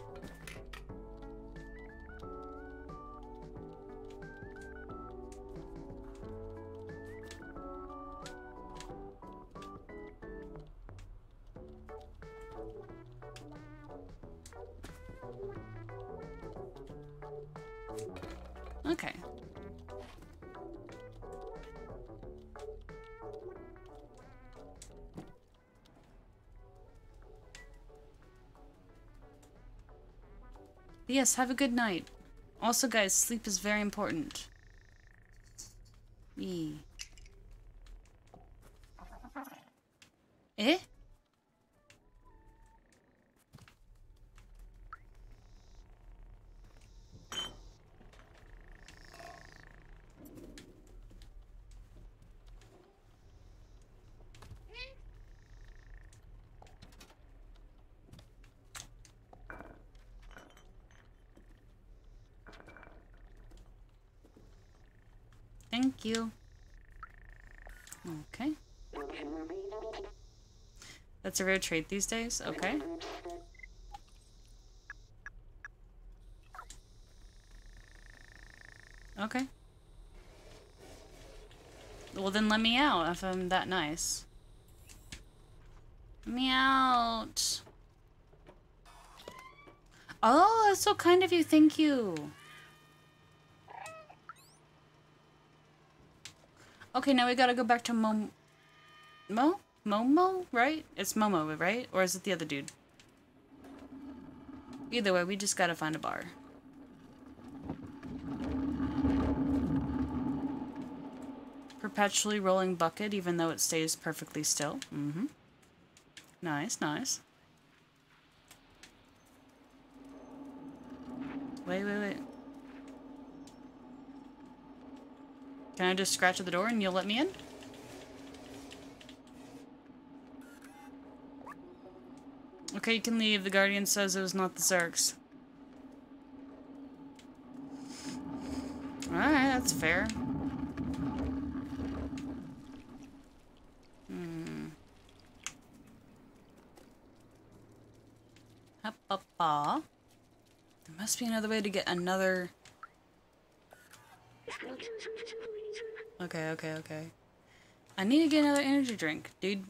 Okay. Yes, have a good night. Also, guys, sleep is very important. Yee. Eh? Thank you. Okay. That's a rare trait these days? Okay. Okay. Well, then let me out if I'm that nice. Let me out. Oh, that's so kind of you. Thank you. Okay, now we gotta go back to Mom... Mo? Momo, right? It's Momo, right? Or is it the other dude? Either way, we just gotta find a bar. Perpetually rolling bucket, even though it stays perfectly still. Mm-hmm. Nice, nice. Wait, wait, wait. Can I just scratch at the door and you'll let me in? Okay, you can leave. The Guardian says it was not the Zergs. Alright, that's fair. Hmm. Up-up-ah. There must be another way to get another... Okay, okay, okay. I need to get another energy drink, dude.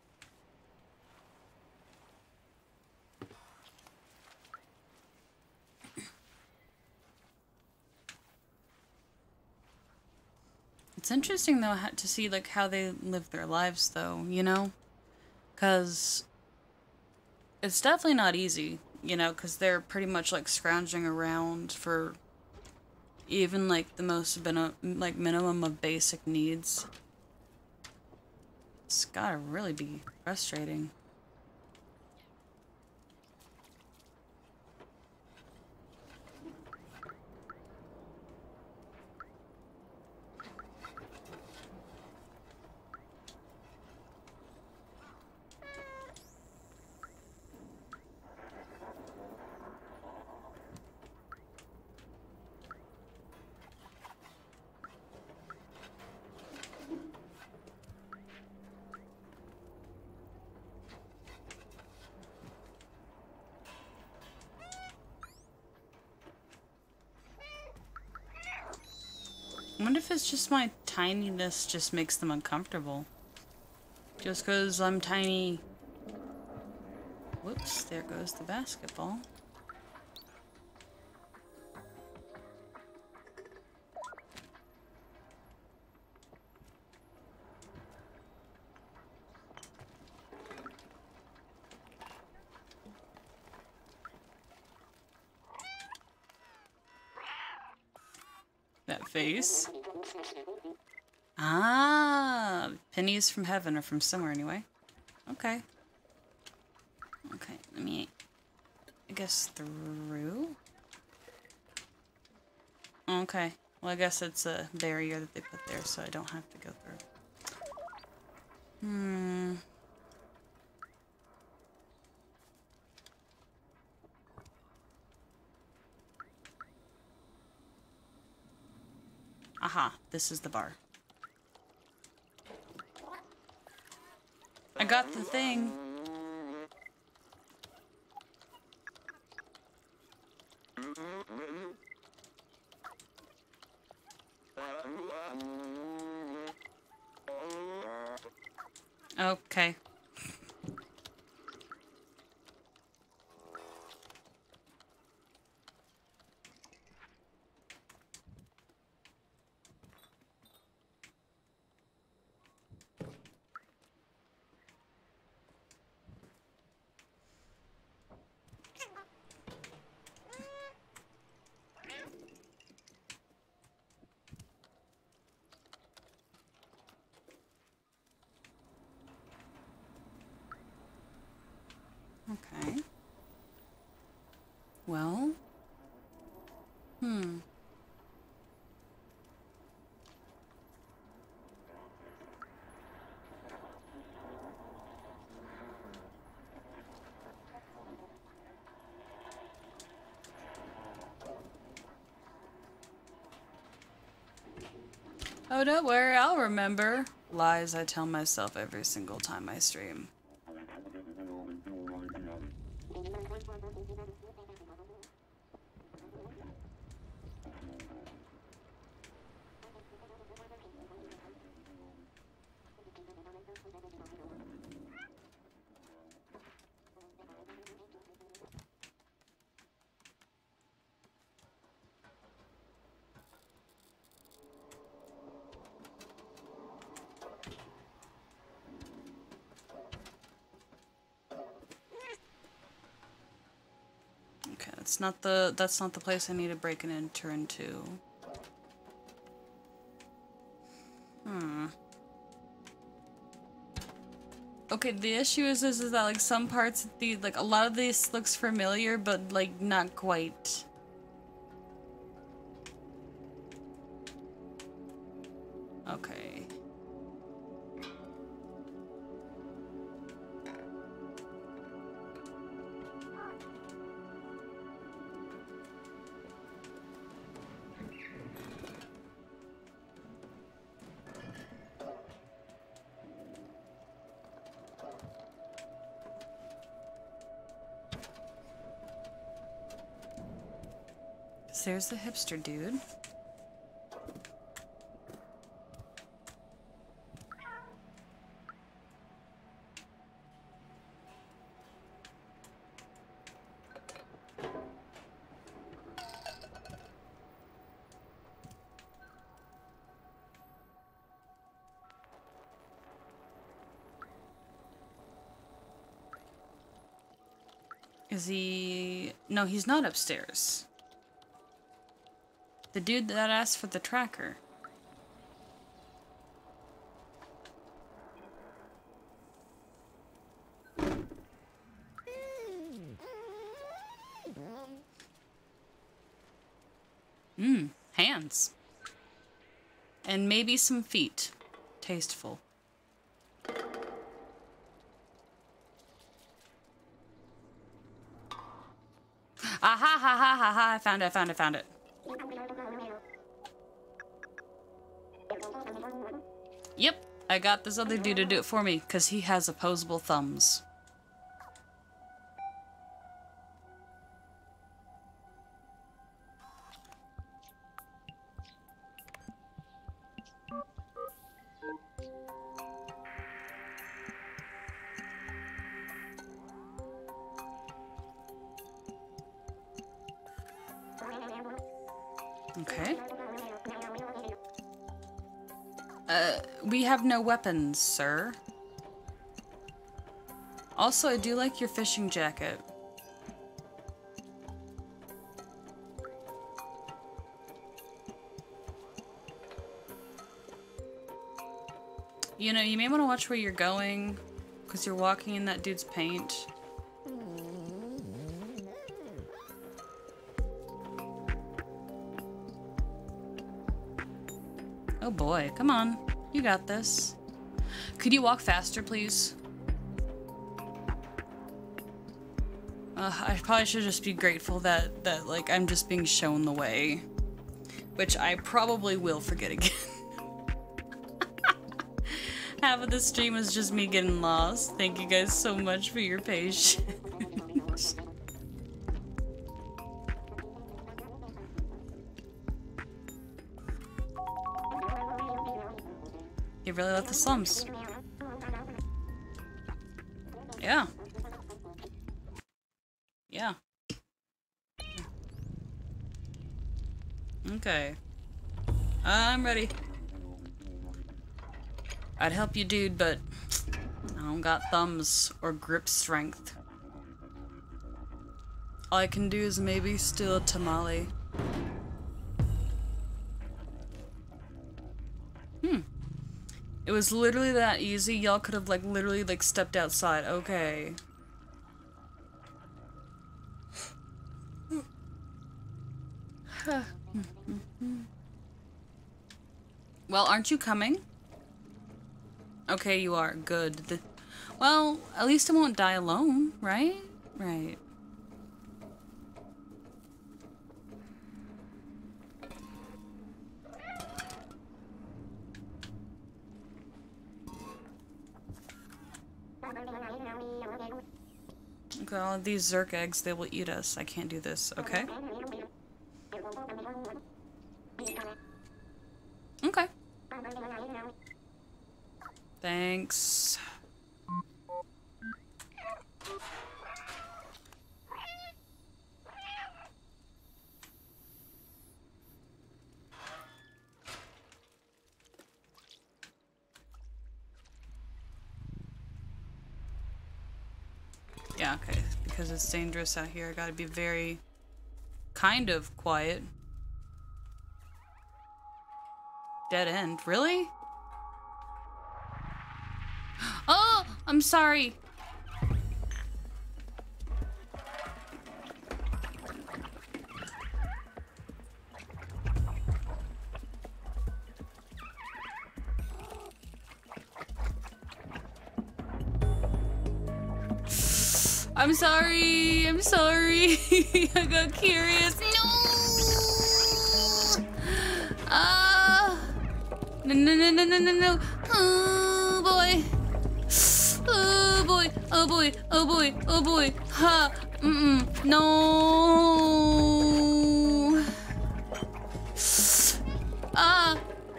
It's interesting, though, to see, like, how they live their lives, though, you know? Because it's definitely not easy, you know, because they're pretty much, like, scrounging around for even, like, the most, like, minimum of basic needs. It's gotta really be frustrating. I wonder if it's just my tininess just makes them uncomfortable. Just because I'm tiny. Whoops, there goes the basketball. That face. Ah, pennies from heaven, or from somewhere anyway. Okay. Okay, let me, I guess, through? Okay. Well, I guess it's a barrier that they put there, so I don't have to go through. Hmm. Aha, this is the bar. I got the thing. Okay. Okay. Well. Hmm. Oh, don't worry, I'll remember. Lies I tell myself every single time I stream. Okay, that's not the that's not the place I need to break and enter into. Hmm. Okay, the issue is, is is that like some parts of the like a lot of this looks familiar, but like not quite. Okay. There's the hipster dude. Is he... No, he's not upstairs. The dude that asked for the tracker. Mmm, hands. And maybe some feet. Tasteful. Aha, ha, ha, ha, ha, I found it, I found it, I found it. Yep, I got this other dude to do it for me, because he has opposable thumbs. Okay. Uh, we have no weapons, sir. Also, I do like your fishing jacket. You know, you may want to watch where you're going, because you're walking in that dude's paint. Oh boy, come on. You got this. Could you walk faster, please? Uh, I probably should just be grateful that, that, like, I'm just being shown the way. Which I probably will forget again. Half of the stream was just me getting lost. Thank you guys so much for your patience. You really love the slums. Yeah. Yeah. Okay. I'm ready. I'd help you, dude, but I don't got thumbs or grip strength. All I can do is maybe steal a tamale. Hmm. It was literally that easy. Y'all could have, like, literally, like, stepped outside. Okay. Well, aren't you coming? Okay, you are. Good. The well, at least I won't die alone, right? Right. Okay, all of these Zerk eggs, they will eat us. I can't do this, okay? Okay. Thanks. Yeah, okay. Because it's dangerous out here, I gotta be very kind of quiet. Dead end. Really? Oh! I'm sorry! I'm sorry! I'm sorry! I got curious. No! Ah! No, no, no, no, no, no, no! Oh, boy! Oh, boy! Oh, boy! Oh, boy! Oh, boy! Ha! Mm-mm! No! Ah!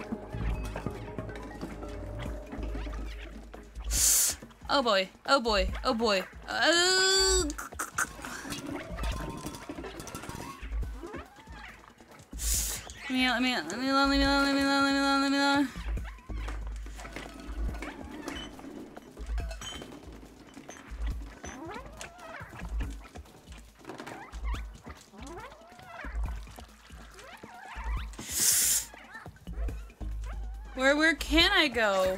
Oh boy, oh boy, oh boy. Uh, let me out, let me out, let me out, let me out, let me out, let me out, let me out. Where, where can I go?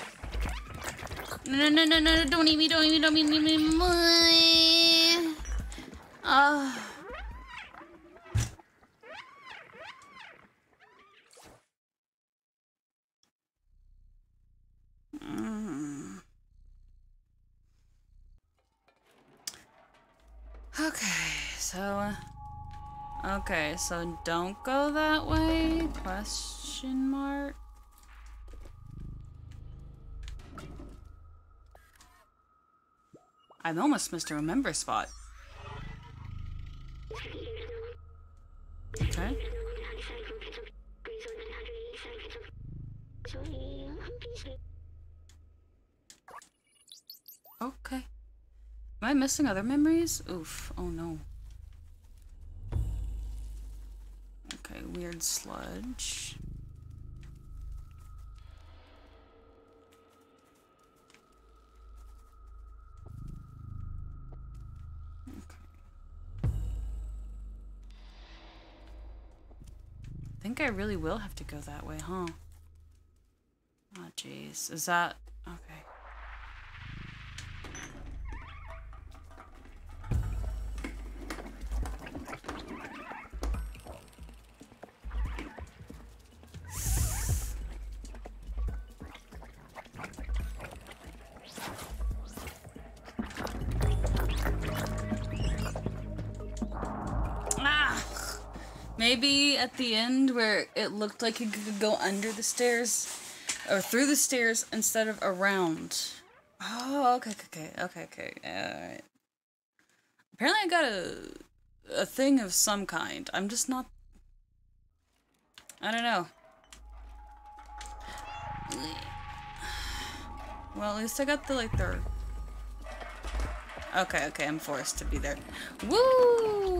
No, no, no, no, no, don't eat me, don't eat me, don't eat me, don't eat me. Ah. Mm. Okay, so... Okay, so don't go that way? Question mark? I've almost missed a remember spot. Okay. Okay. Am I missing other memories? Oof. Oh no. Okay, weird sludge. I think I really will have to go that way, huh? Oh, jeez. Is that... Okay. Maybe at the end where it looked like you could go under the stairs or through the stairs instead of around. Oh, okay, okay, okay, okay. Alright. Apparently I got a, a thing of some kind. I'm just not... I don't know. Well, at least I got the, like, the... Okay, okay, I'm forced to be there. Woo!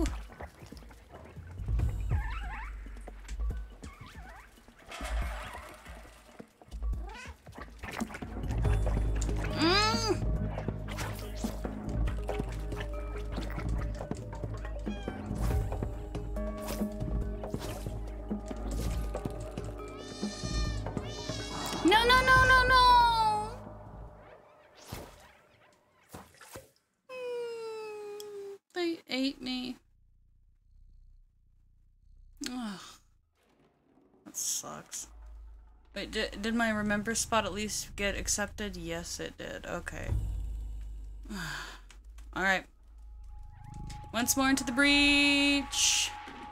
Mm. No, no, no, no, no! Mm, they ate me. Ugh. That sucks. Wait, did, did my remember spot at least get accepted? Yes, it did. Okay. Alright. Once more into the breach!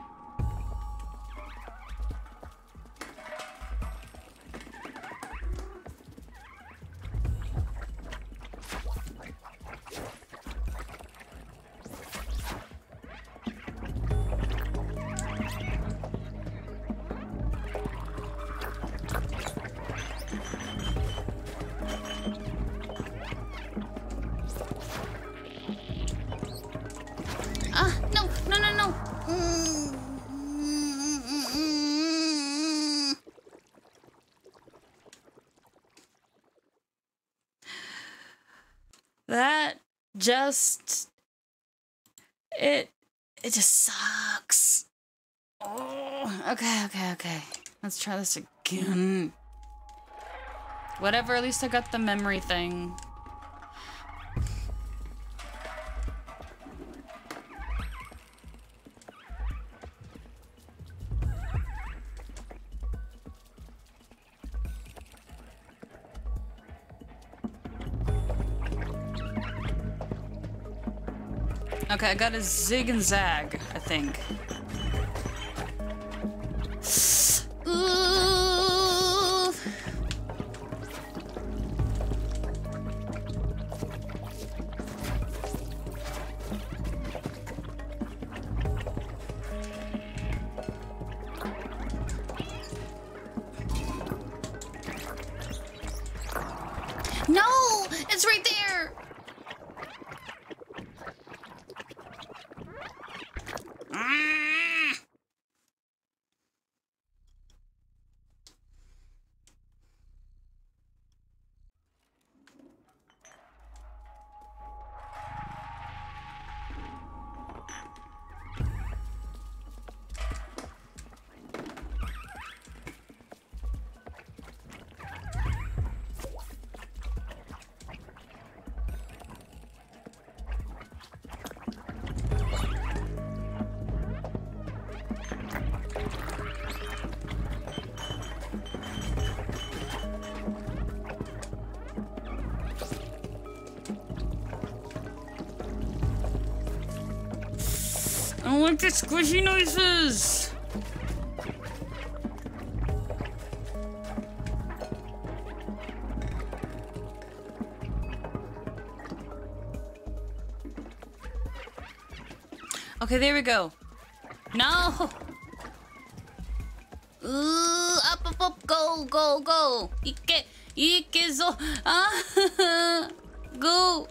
That just... It... It just sucks. Oh, okay, okay, okay. Let's try this again. Whatever, at least I got the memory thing. Okay, I got a zig and zag, I think. Ooh. No! It's right there! I don't like the squishy noises! Okay, there we go. No! Ooh, up, up, up, go, go, go! Ike, ike, zo! Ah! Go!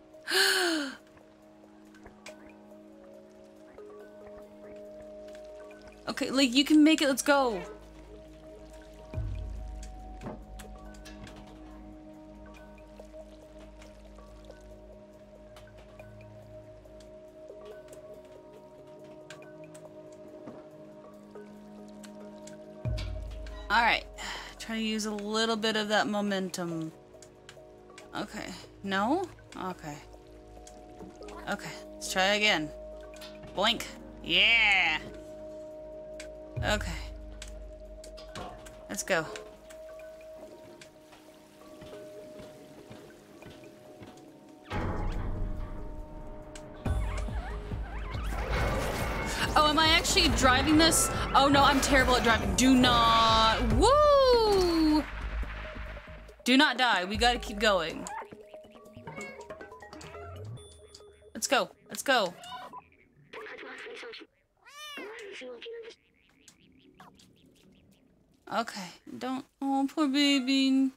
Okay, like, you can make it, let's go! Alright, try to use a little bit of that momentum. Okay, no? Okay. Okay, let's try again. Blink. Yeah! Okay. Let's go. Oh, am I actually actually driving this? Oh no, I'm terrible at driving. Do not. Woo! Do not die. We gotta keep going. Let's go. Let's go. Okay. Don't. Oh, poor baby.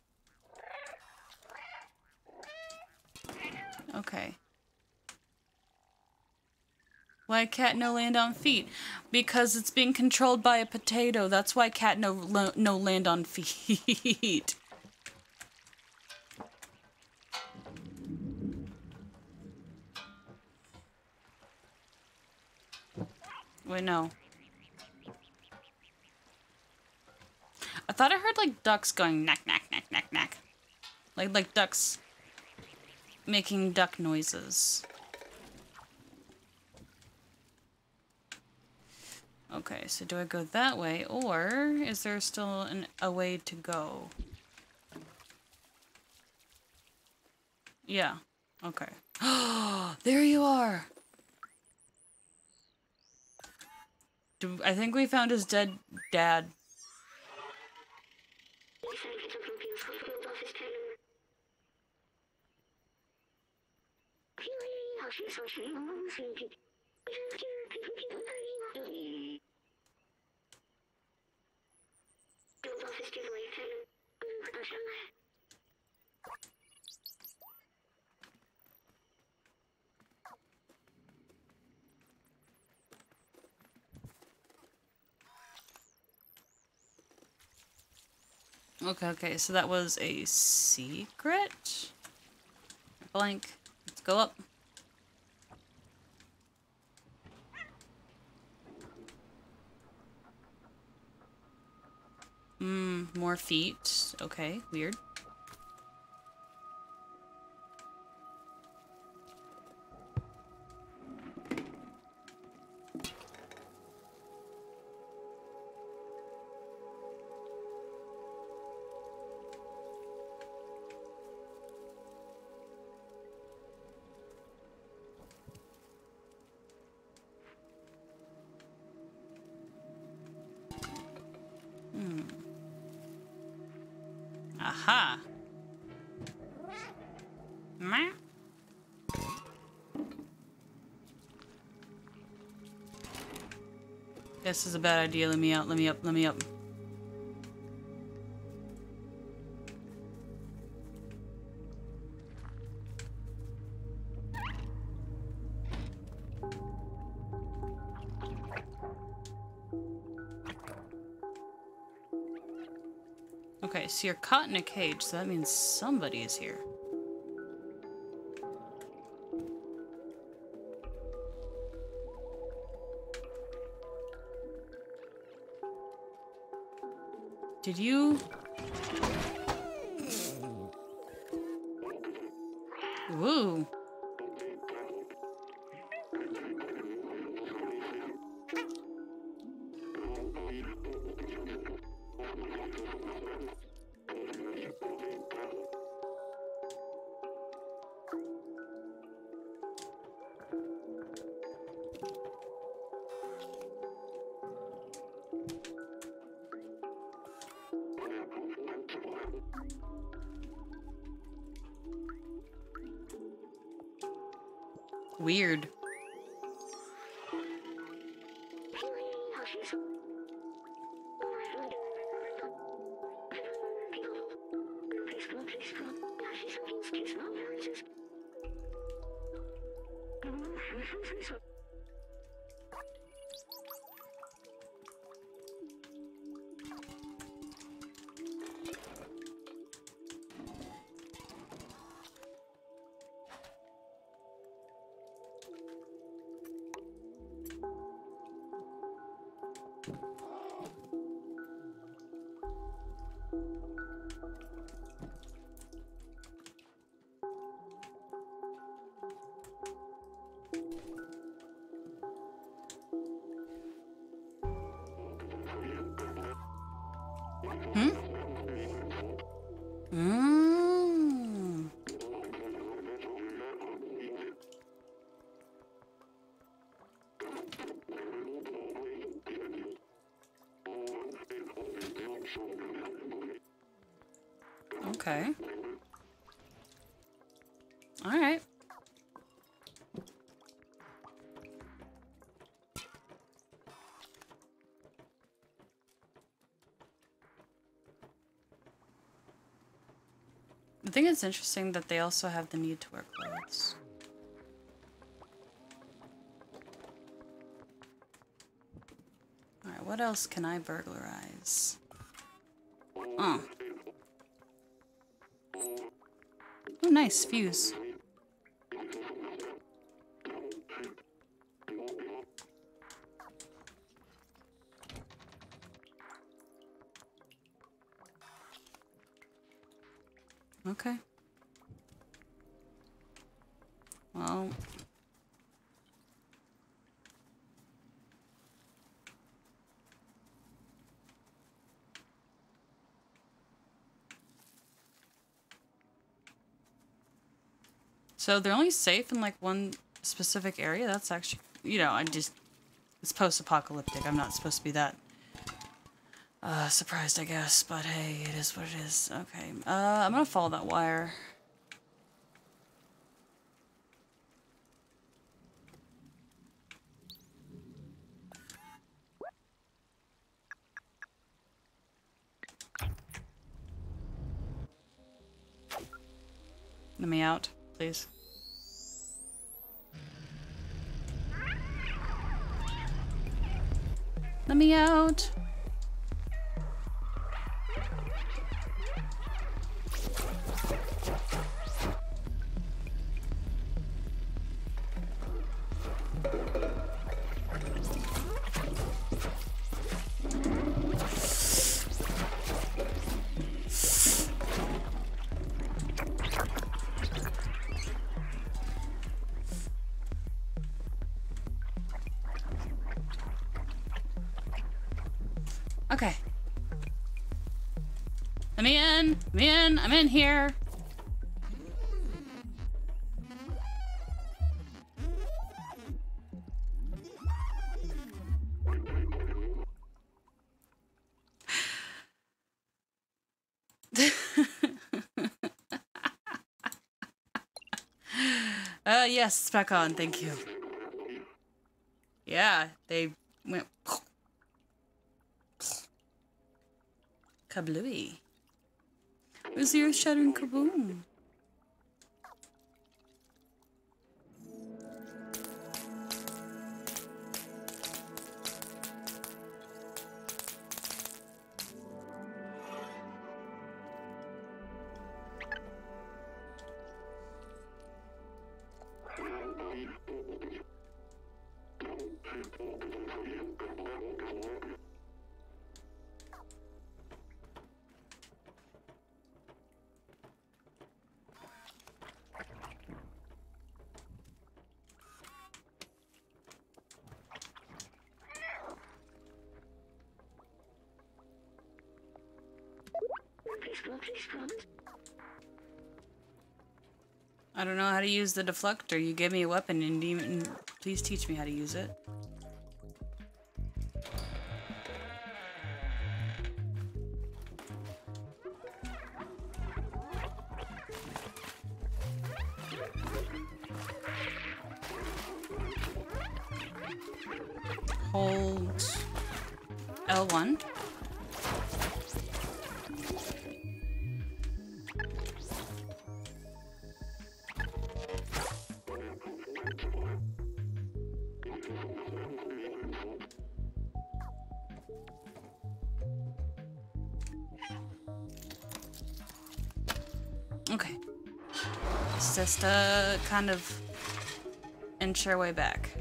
Okay. Why cat no land on feet? Because it's being controlled by a potato. That's why cat no no land on feet. Wait, no. I thought I heard like ducks going knack knack knack knack knack. Like like ducks making duck noises. Okay, so do I go that way, or is there still an, a way to go? Yeah. Okay. Oh, there you are! Do, I think we found his dead dad. Okay, okay, so that was a secret? Blank. Let's go up. Hmm, more feet. Okay, weird. Hmm. Aha. Meh. This is a bad idea. Let me out. Let me up. Let me up. Okay, so you're caught in a cage, so that means somebody is here. Did you... Woo. Weird. Hmm? Mm. Okay. Alright. I think it's interesting that they also have the need to wear clothes. Alright, what else can I burglarize? Oh. Oh, nice. Fuse. Okay. Well... So they're only safe in like one specific area? That's actually, you know, I just, it's post-apocalyptic. I'm not supposed to be that uh, surprised, I guess. But hey, it is what it is. Okay, uh, I'm gonna follow that wire. Let me out, please. Let me out. Okay. Let me in. Let me in. I'm in here. uh, yes, it's back on. Thank you. Yeah, they went kablooey. Where's the earth-shattering kaboom? I don't know how to use the deflector. You gave me a weapon and didn't even please teach me how to use it. Hold L one. Okay. It's just uh kind of inch our way back.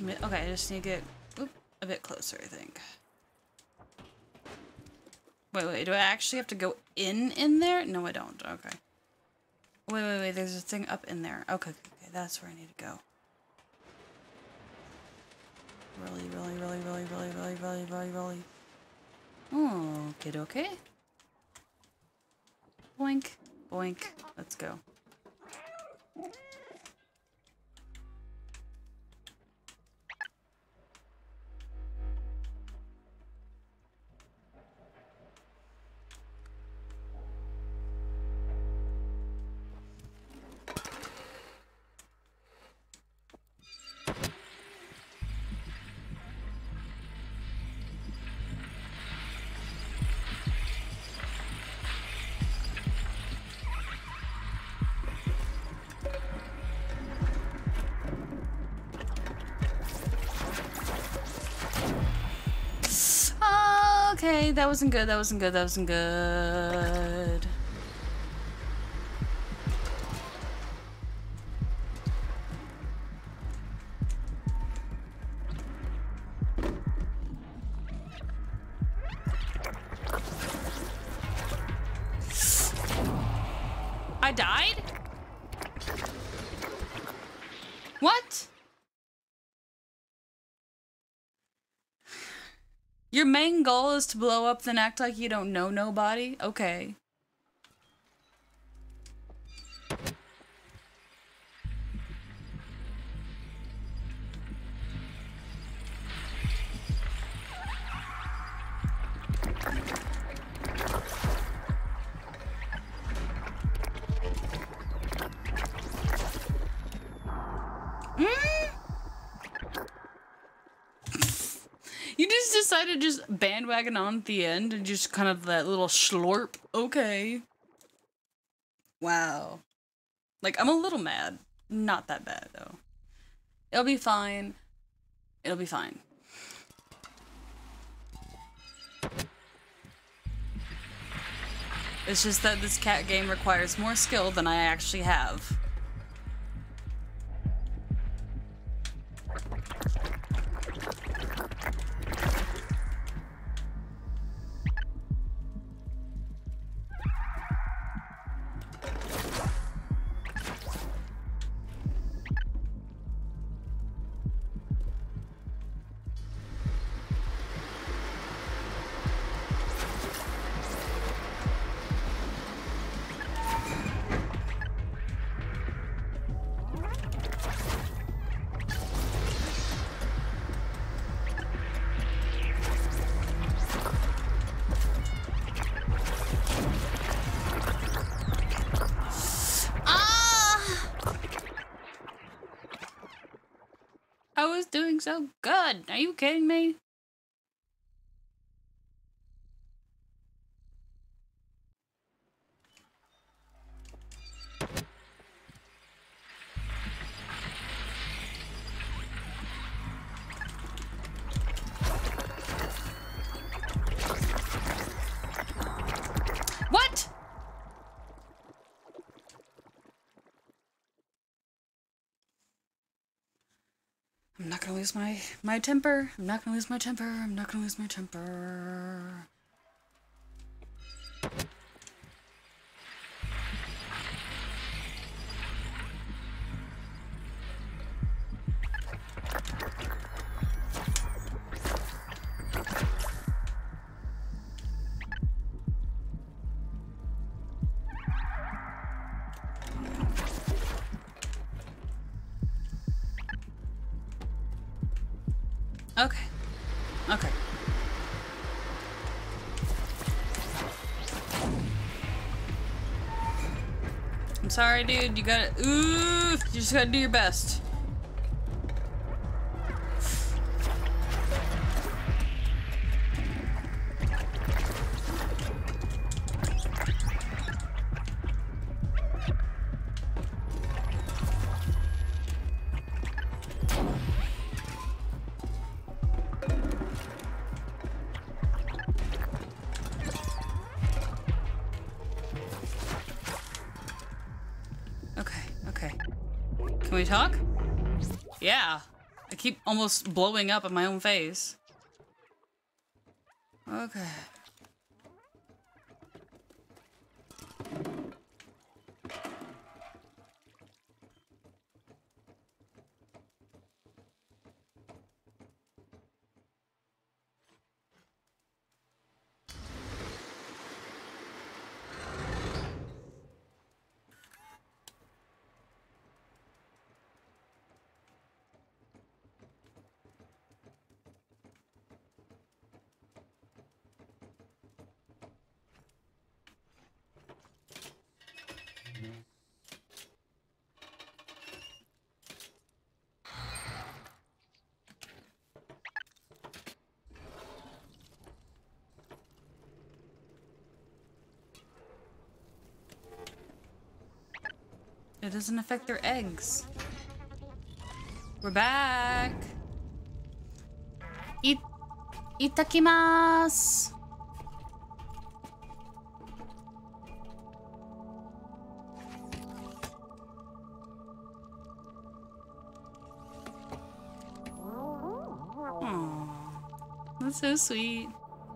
mi- okay, I just need to get oop, a bit closer, I think. Wait, wait, do I actually have to go in in there? No, I don't. Okay. Wait, wait, wait, there's a thing up in there. Okay, okay, okay, that's where I need to go. Really, really, really, really, really, really, really, really, really. Oh, okay, okay. Boink, boink. Let's go. Okay, that wasn't good, that wasn't good, that wasn't good. I died? What? Your main goal is to blow up then act like you don't know nobody? Okay. You just decided to just bandwagon on at the end and just kind of that little slurp. Okay. Wow. Like, I'm a little mad. Not that bad, though. It'll be fine. It'll be fine. It's just that this cat game requires more skill than I actually have. I was doing so good. Are you kidding me? What? I'm not gonna lose my my temper. I'm not gonna lose my temper. I'm not gonna lose my temper. Okay. Okay. I'm sorry, dude. You gotta. Ooh, you just gotta do your best. Can we talk? Yeah. I keep almost blowing up in my own face. Okay. It doesn't affect their eggs. We're back. It Itakimasu. Aww. That's so sweet.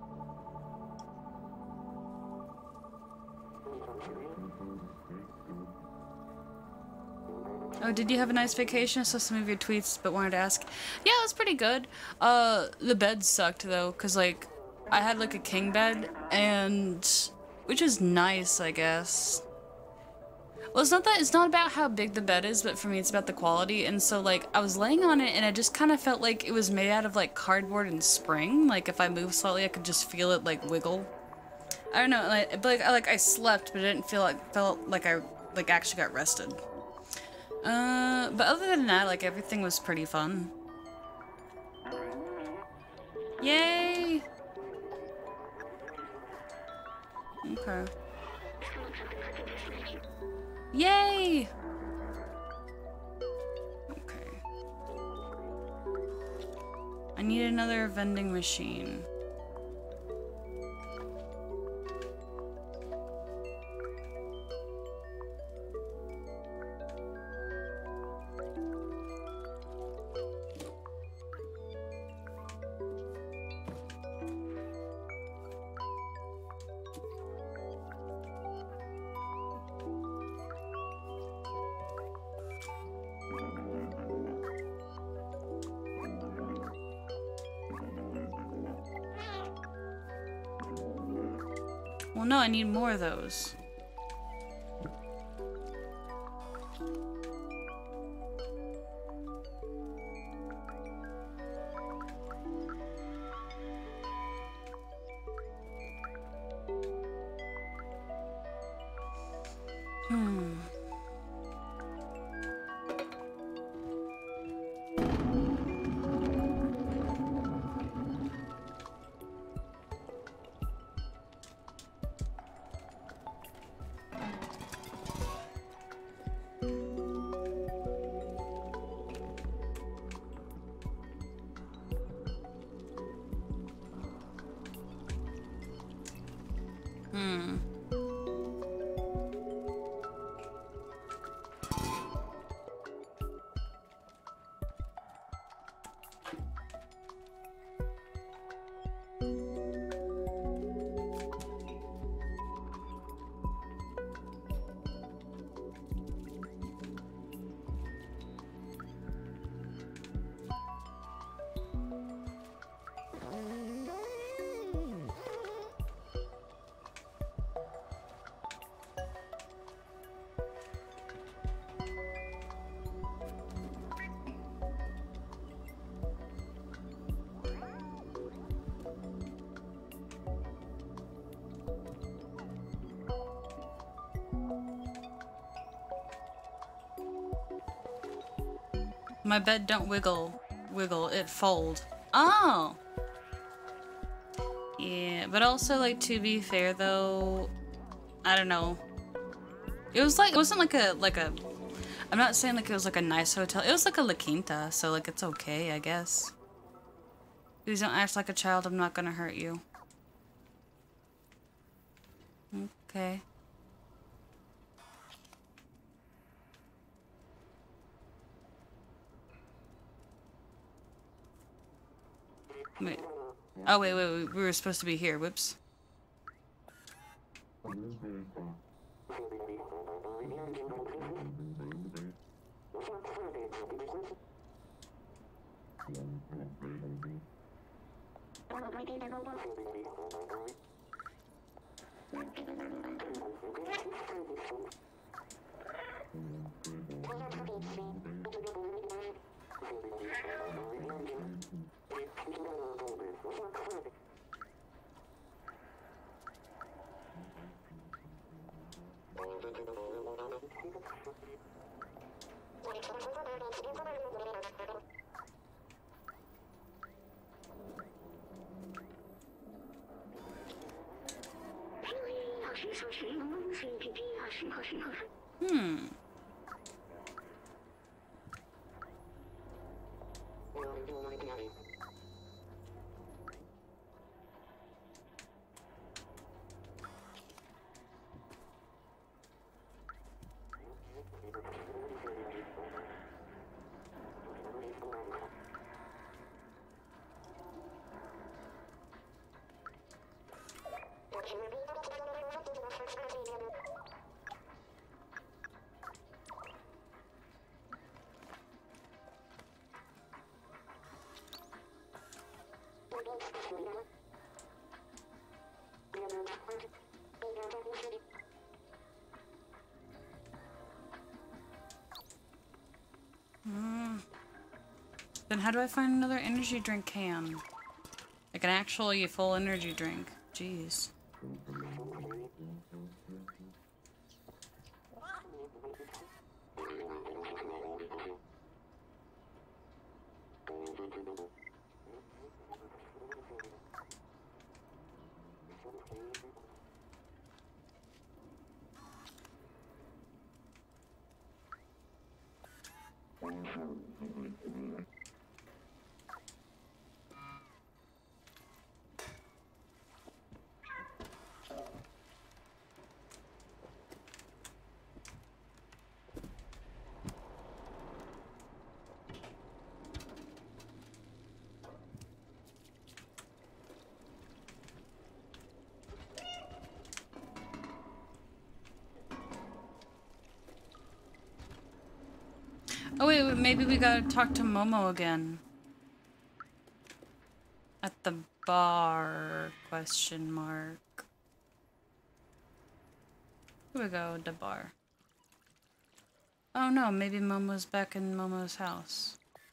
Oh, did you have a nice vacation? I saw some of your tweets, but wanted to ask. Yeah, it was pretty good. Uh, the bed sucked, though, because, like, I had, like, a king bed, and... which is nice, I guess. Well, it's not that- it's not about how big the bed is, but for me, it's about the quality, and so, like, I was laying on it, and I just kind of felt like it was made out of, like, cardboard and spring. Like, if I moved slightly, I could just feel it, like, wiggle. I don't know, like, but, like, I, like, I slept, but it didn't feel like- felt like I, like, actually got rested. Uh, but other than that, like, everything was pretty fun. Yay! Okay. Yay! Okay. I need another vending machine. Well, no, I need more of those. Hmm. Hmm. My bed don't wiggle. Wiggle, it fold. Oh! Yeah, but also, like, to be fair, though, I don't know. It was like, it wasn't like a, like a, I'm not saying like it was like a nice hotel. It was like a La Quinta, so like it's okay, I guess. Please don't act like a child, I'm not gonna hurt you. Okay. Wait. Oh, wait, wait, wait. We were supposed to be here. Whoops. Hmm. Mm. Then how do I find another energy drink can? Like an actually full energy drink. Jeez. Oh wait, wait, maybe we gotta talk to Momo again. At the bar, question mark. Here we go, the bar. Oh no, maybe Momo's back in Momo's house.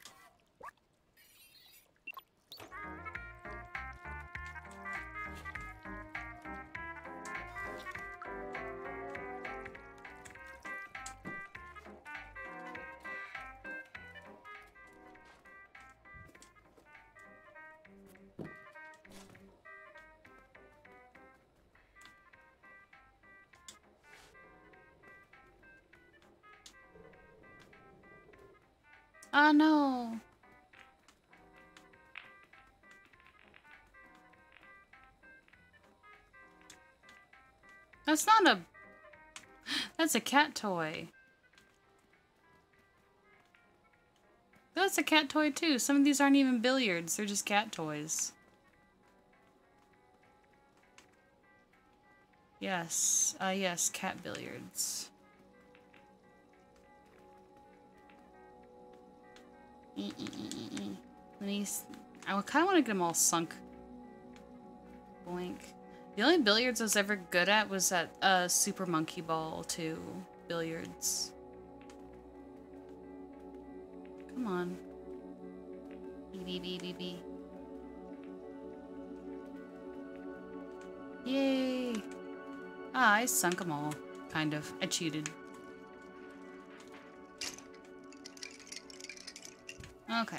Oh no! That's not a... That's a cat toy. That's a cat toy too. Some of these aren't even billiards. They're just cat toys. Yes. Uh, yes, cat billiards. E -e -e -e -e. These, I kind of want to get them all sunk. Blink. The only billiards I was ever good at was at uh, Super Monkey Ball two billiards. Come on. B B B B. Yay! Ah, I sunk them all. Kind of. I cheated. Okay.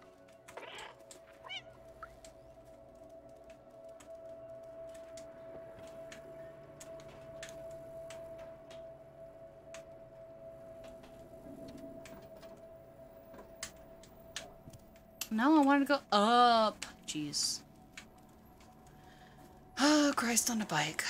No, I wanted to go up. Jeez. Oh, Christ on a bike.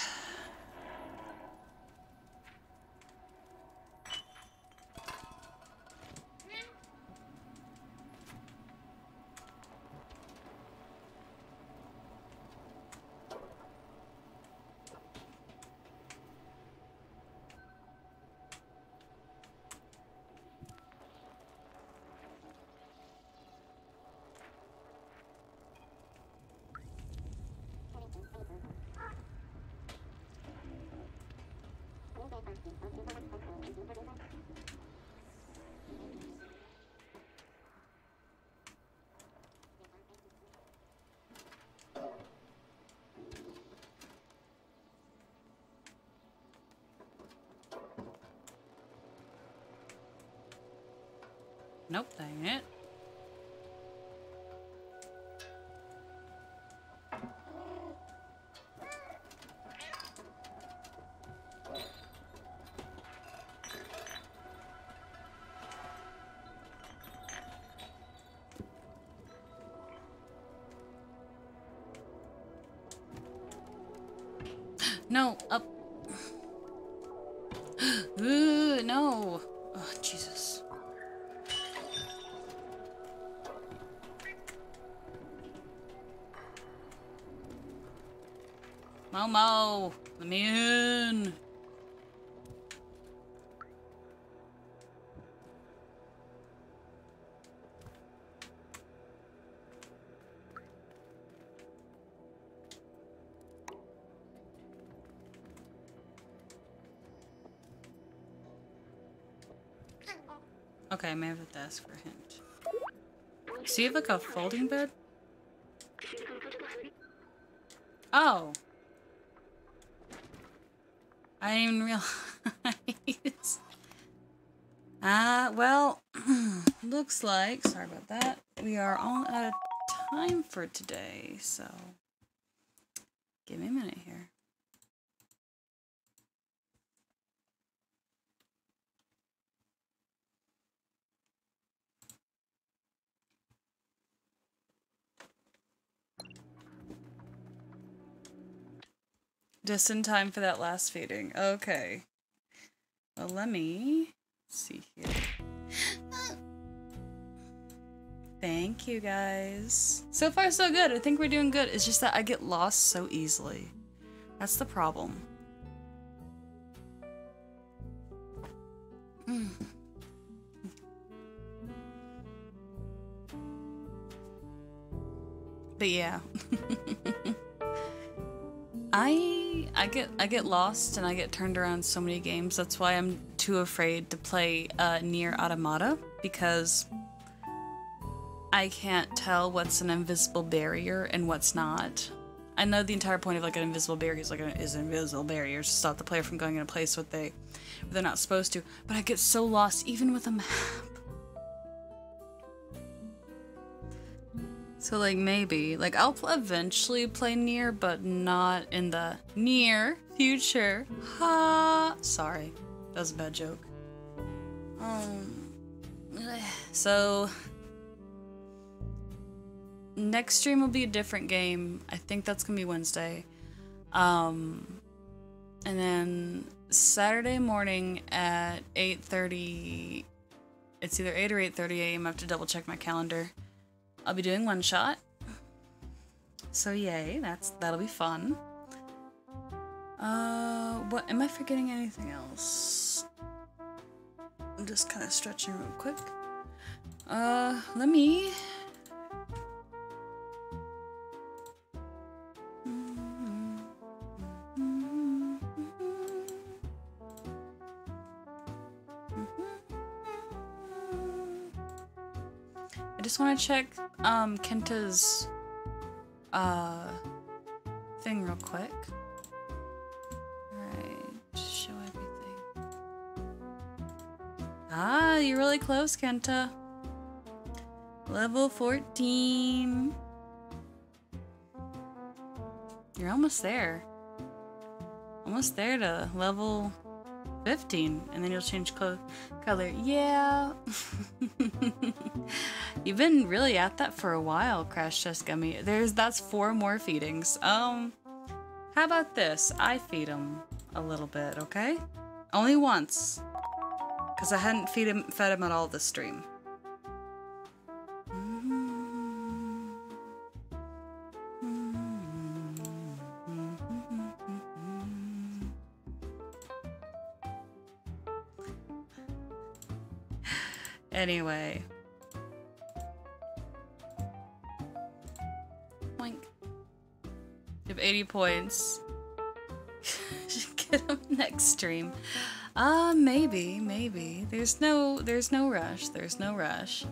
Nope, that ain't it. No, up. Ooh, no. Oh, Jesus. Momo, let me in. Okay, I may have to ask for a hint. So you have like a folding bed? Oh. I didn't even realize. Ah, uh, well, looks like, sorry about that, we are all out of time for today, so give me a minute here. Just in time for that last feeding. Okay. Well, let me see here. Thank you, guys. So far, so good. I think we're doing good. It's just that I get lost so easily. That's the problem. Mm. But yeah. I I get I get lost and I get turned around so many games. That's why I'm too afraid to play uh, Nier Automata, because I can't tell what's an invisible barrier and what's not. I know the entire point of like an invisible barrier is like an is an invisible barrier to stop the player from going in a place what they where they're not supposed to. But I get so lost even with a map. So like maybe, like I'll eventually play Nier, but not in the near future. Ha! Sorry, that was a bad joke. Um, so next stream will be a different game. I think that's gonna be Wednesday. Um, and then Saturday morning at eight thirty. It's either eight or eight thirty a m I have to double check my calendar. I'll be doing one shot. So yay, that's that'll be fun. Uh, what am I forgetting anything else? I'm just kind of stretching real quick. Uh, let me. I just want to check um, Kenta's uh, thing real quick. Alright, show everything. Ah, you're really close, Kenta. Level fourteen. You're almost there. Almost there to level fifteen, and then you'll change color. Yeah. You've been really at that for a while, Crash Test Gummy. There's that's four more feedings. Um, how about this? I feed him a little bit, okay? Only once, because I hadn't feed him, fed him at all this stream. Anyway. Boink. You have eighty points. Should get him next stream. Uh, maybe, maybe. There's no, there's no rush. There's no rush.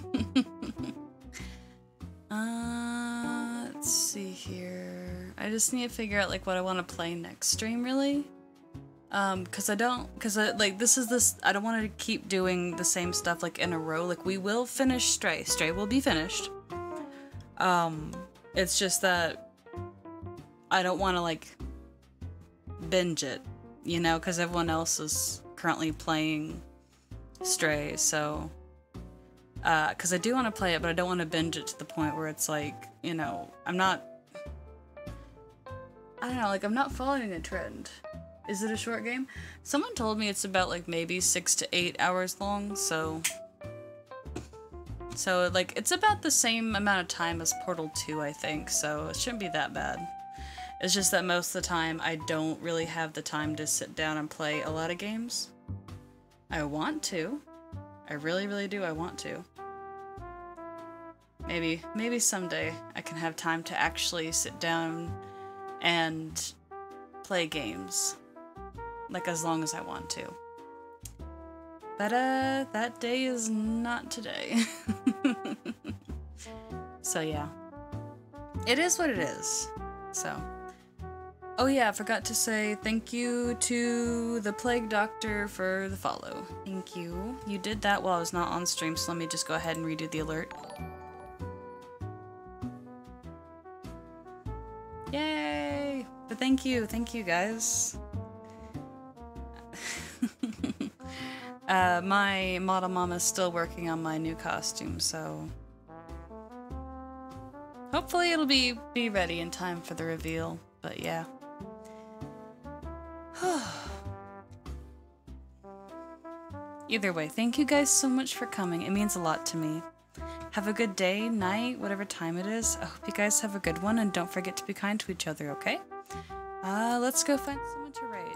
uh, let's see here. I just need to figure out like what I want to play next stream, really. Um, cause I don't, cause I, like, this is this, I don't want to keep doing the same stuff like in a row. Like, we will finish Stray. Stray will be finished. Um, it's just that I don't want to like binge it, you know, cause everyone else is currently playing Stray, so, uh, cause I do want to play it, but I don't want to binge it to the point where it's like, you know, I'm not, I don't know, like, I'm not following a trend. Is it a short game? Someone told me it's about like maybe six to eight hours long, so... So like, it's about the same amount of time as Portal two, I think, so it shouldn't be that bad. It's just that most of the time I don't really have the time to sit down and play a lot of games. I want to. I really, really do, I want to. Maybe, maybe someday I can have time to actually sit down and play games. Like, as long as I want to. But, uh, that day is not today. So, yeah. It is what it is. So. Oh yeah, I forgot to say thank you to the Plague Doctor for the follow. Thank you. You did that while I was not on stream, so let me just go ahead and redo the alert. Yay! But thank you, thank you guys. uh, my model mom is still working on my new costume, so hopefully it'll be be ready in time for the reveal. But yeah. Either way, thank you guys so much for coming. It means a lot to me. Have a good day, night, whatever time it is. I hope you guys have a good one, and don't forget to be kind to each other, okay? Uh, let's go find someone to rage.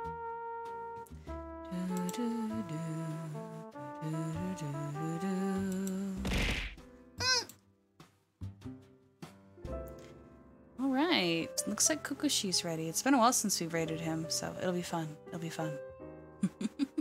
Alright, looks like Kukushi's ready. It's been a while since we've raided him, so it'll be fun. It'll be fun.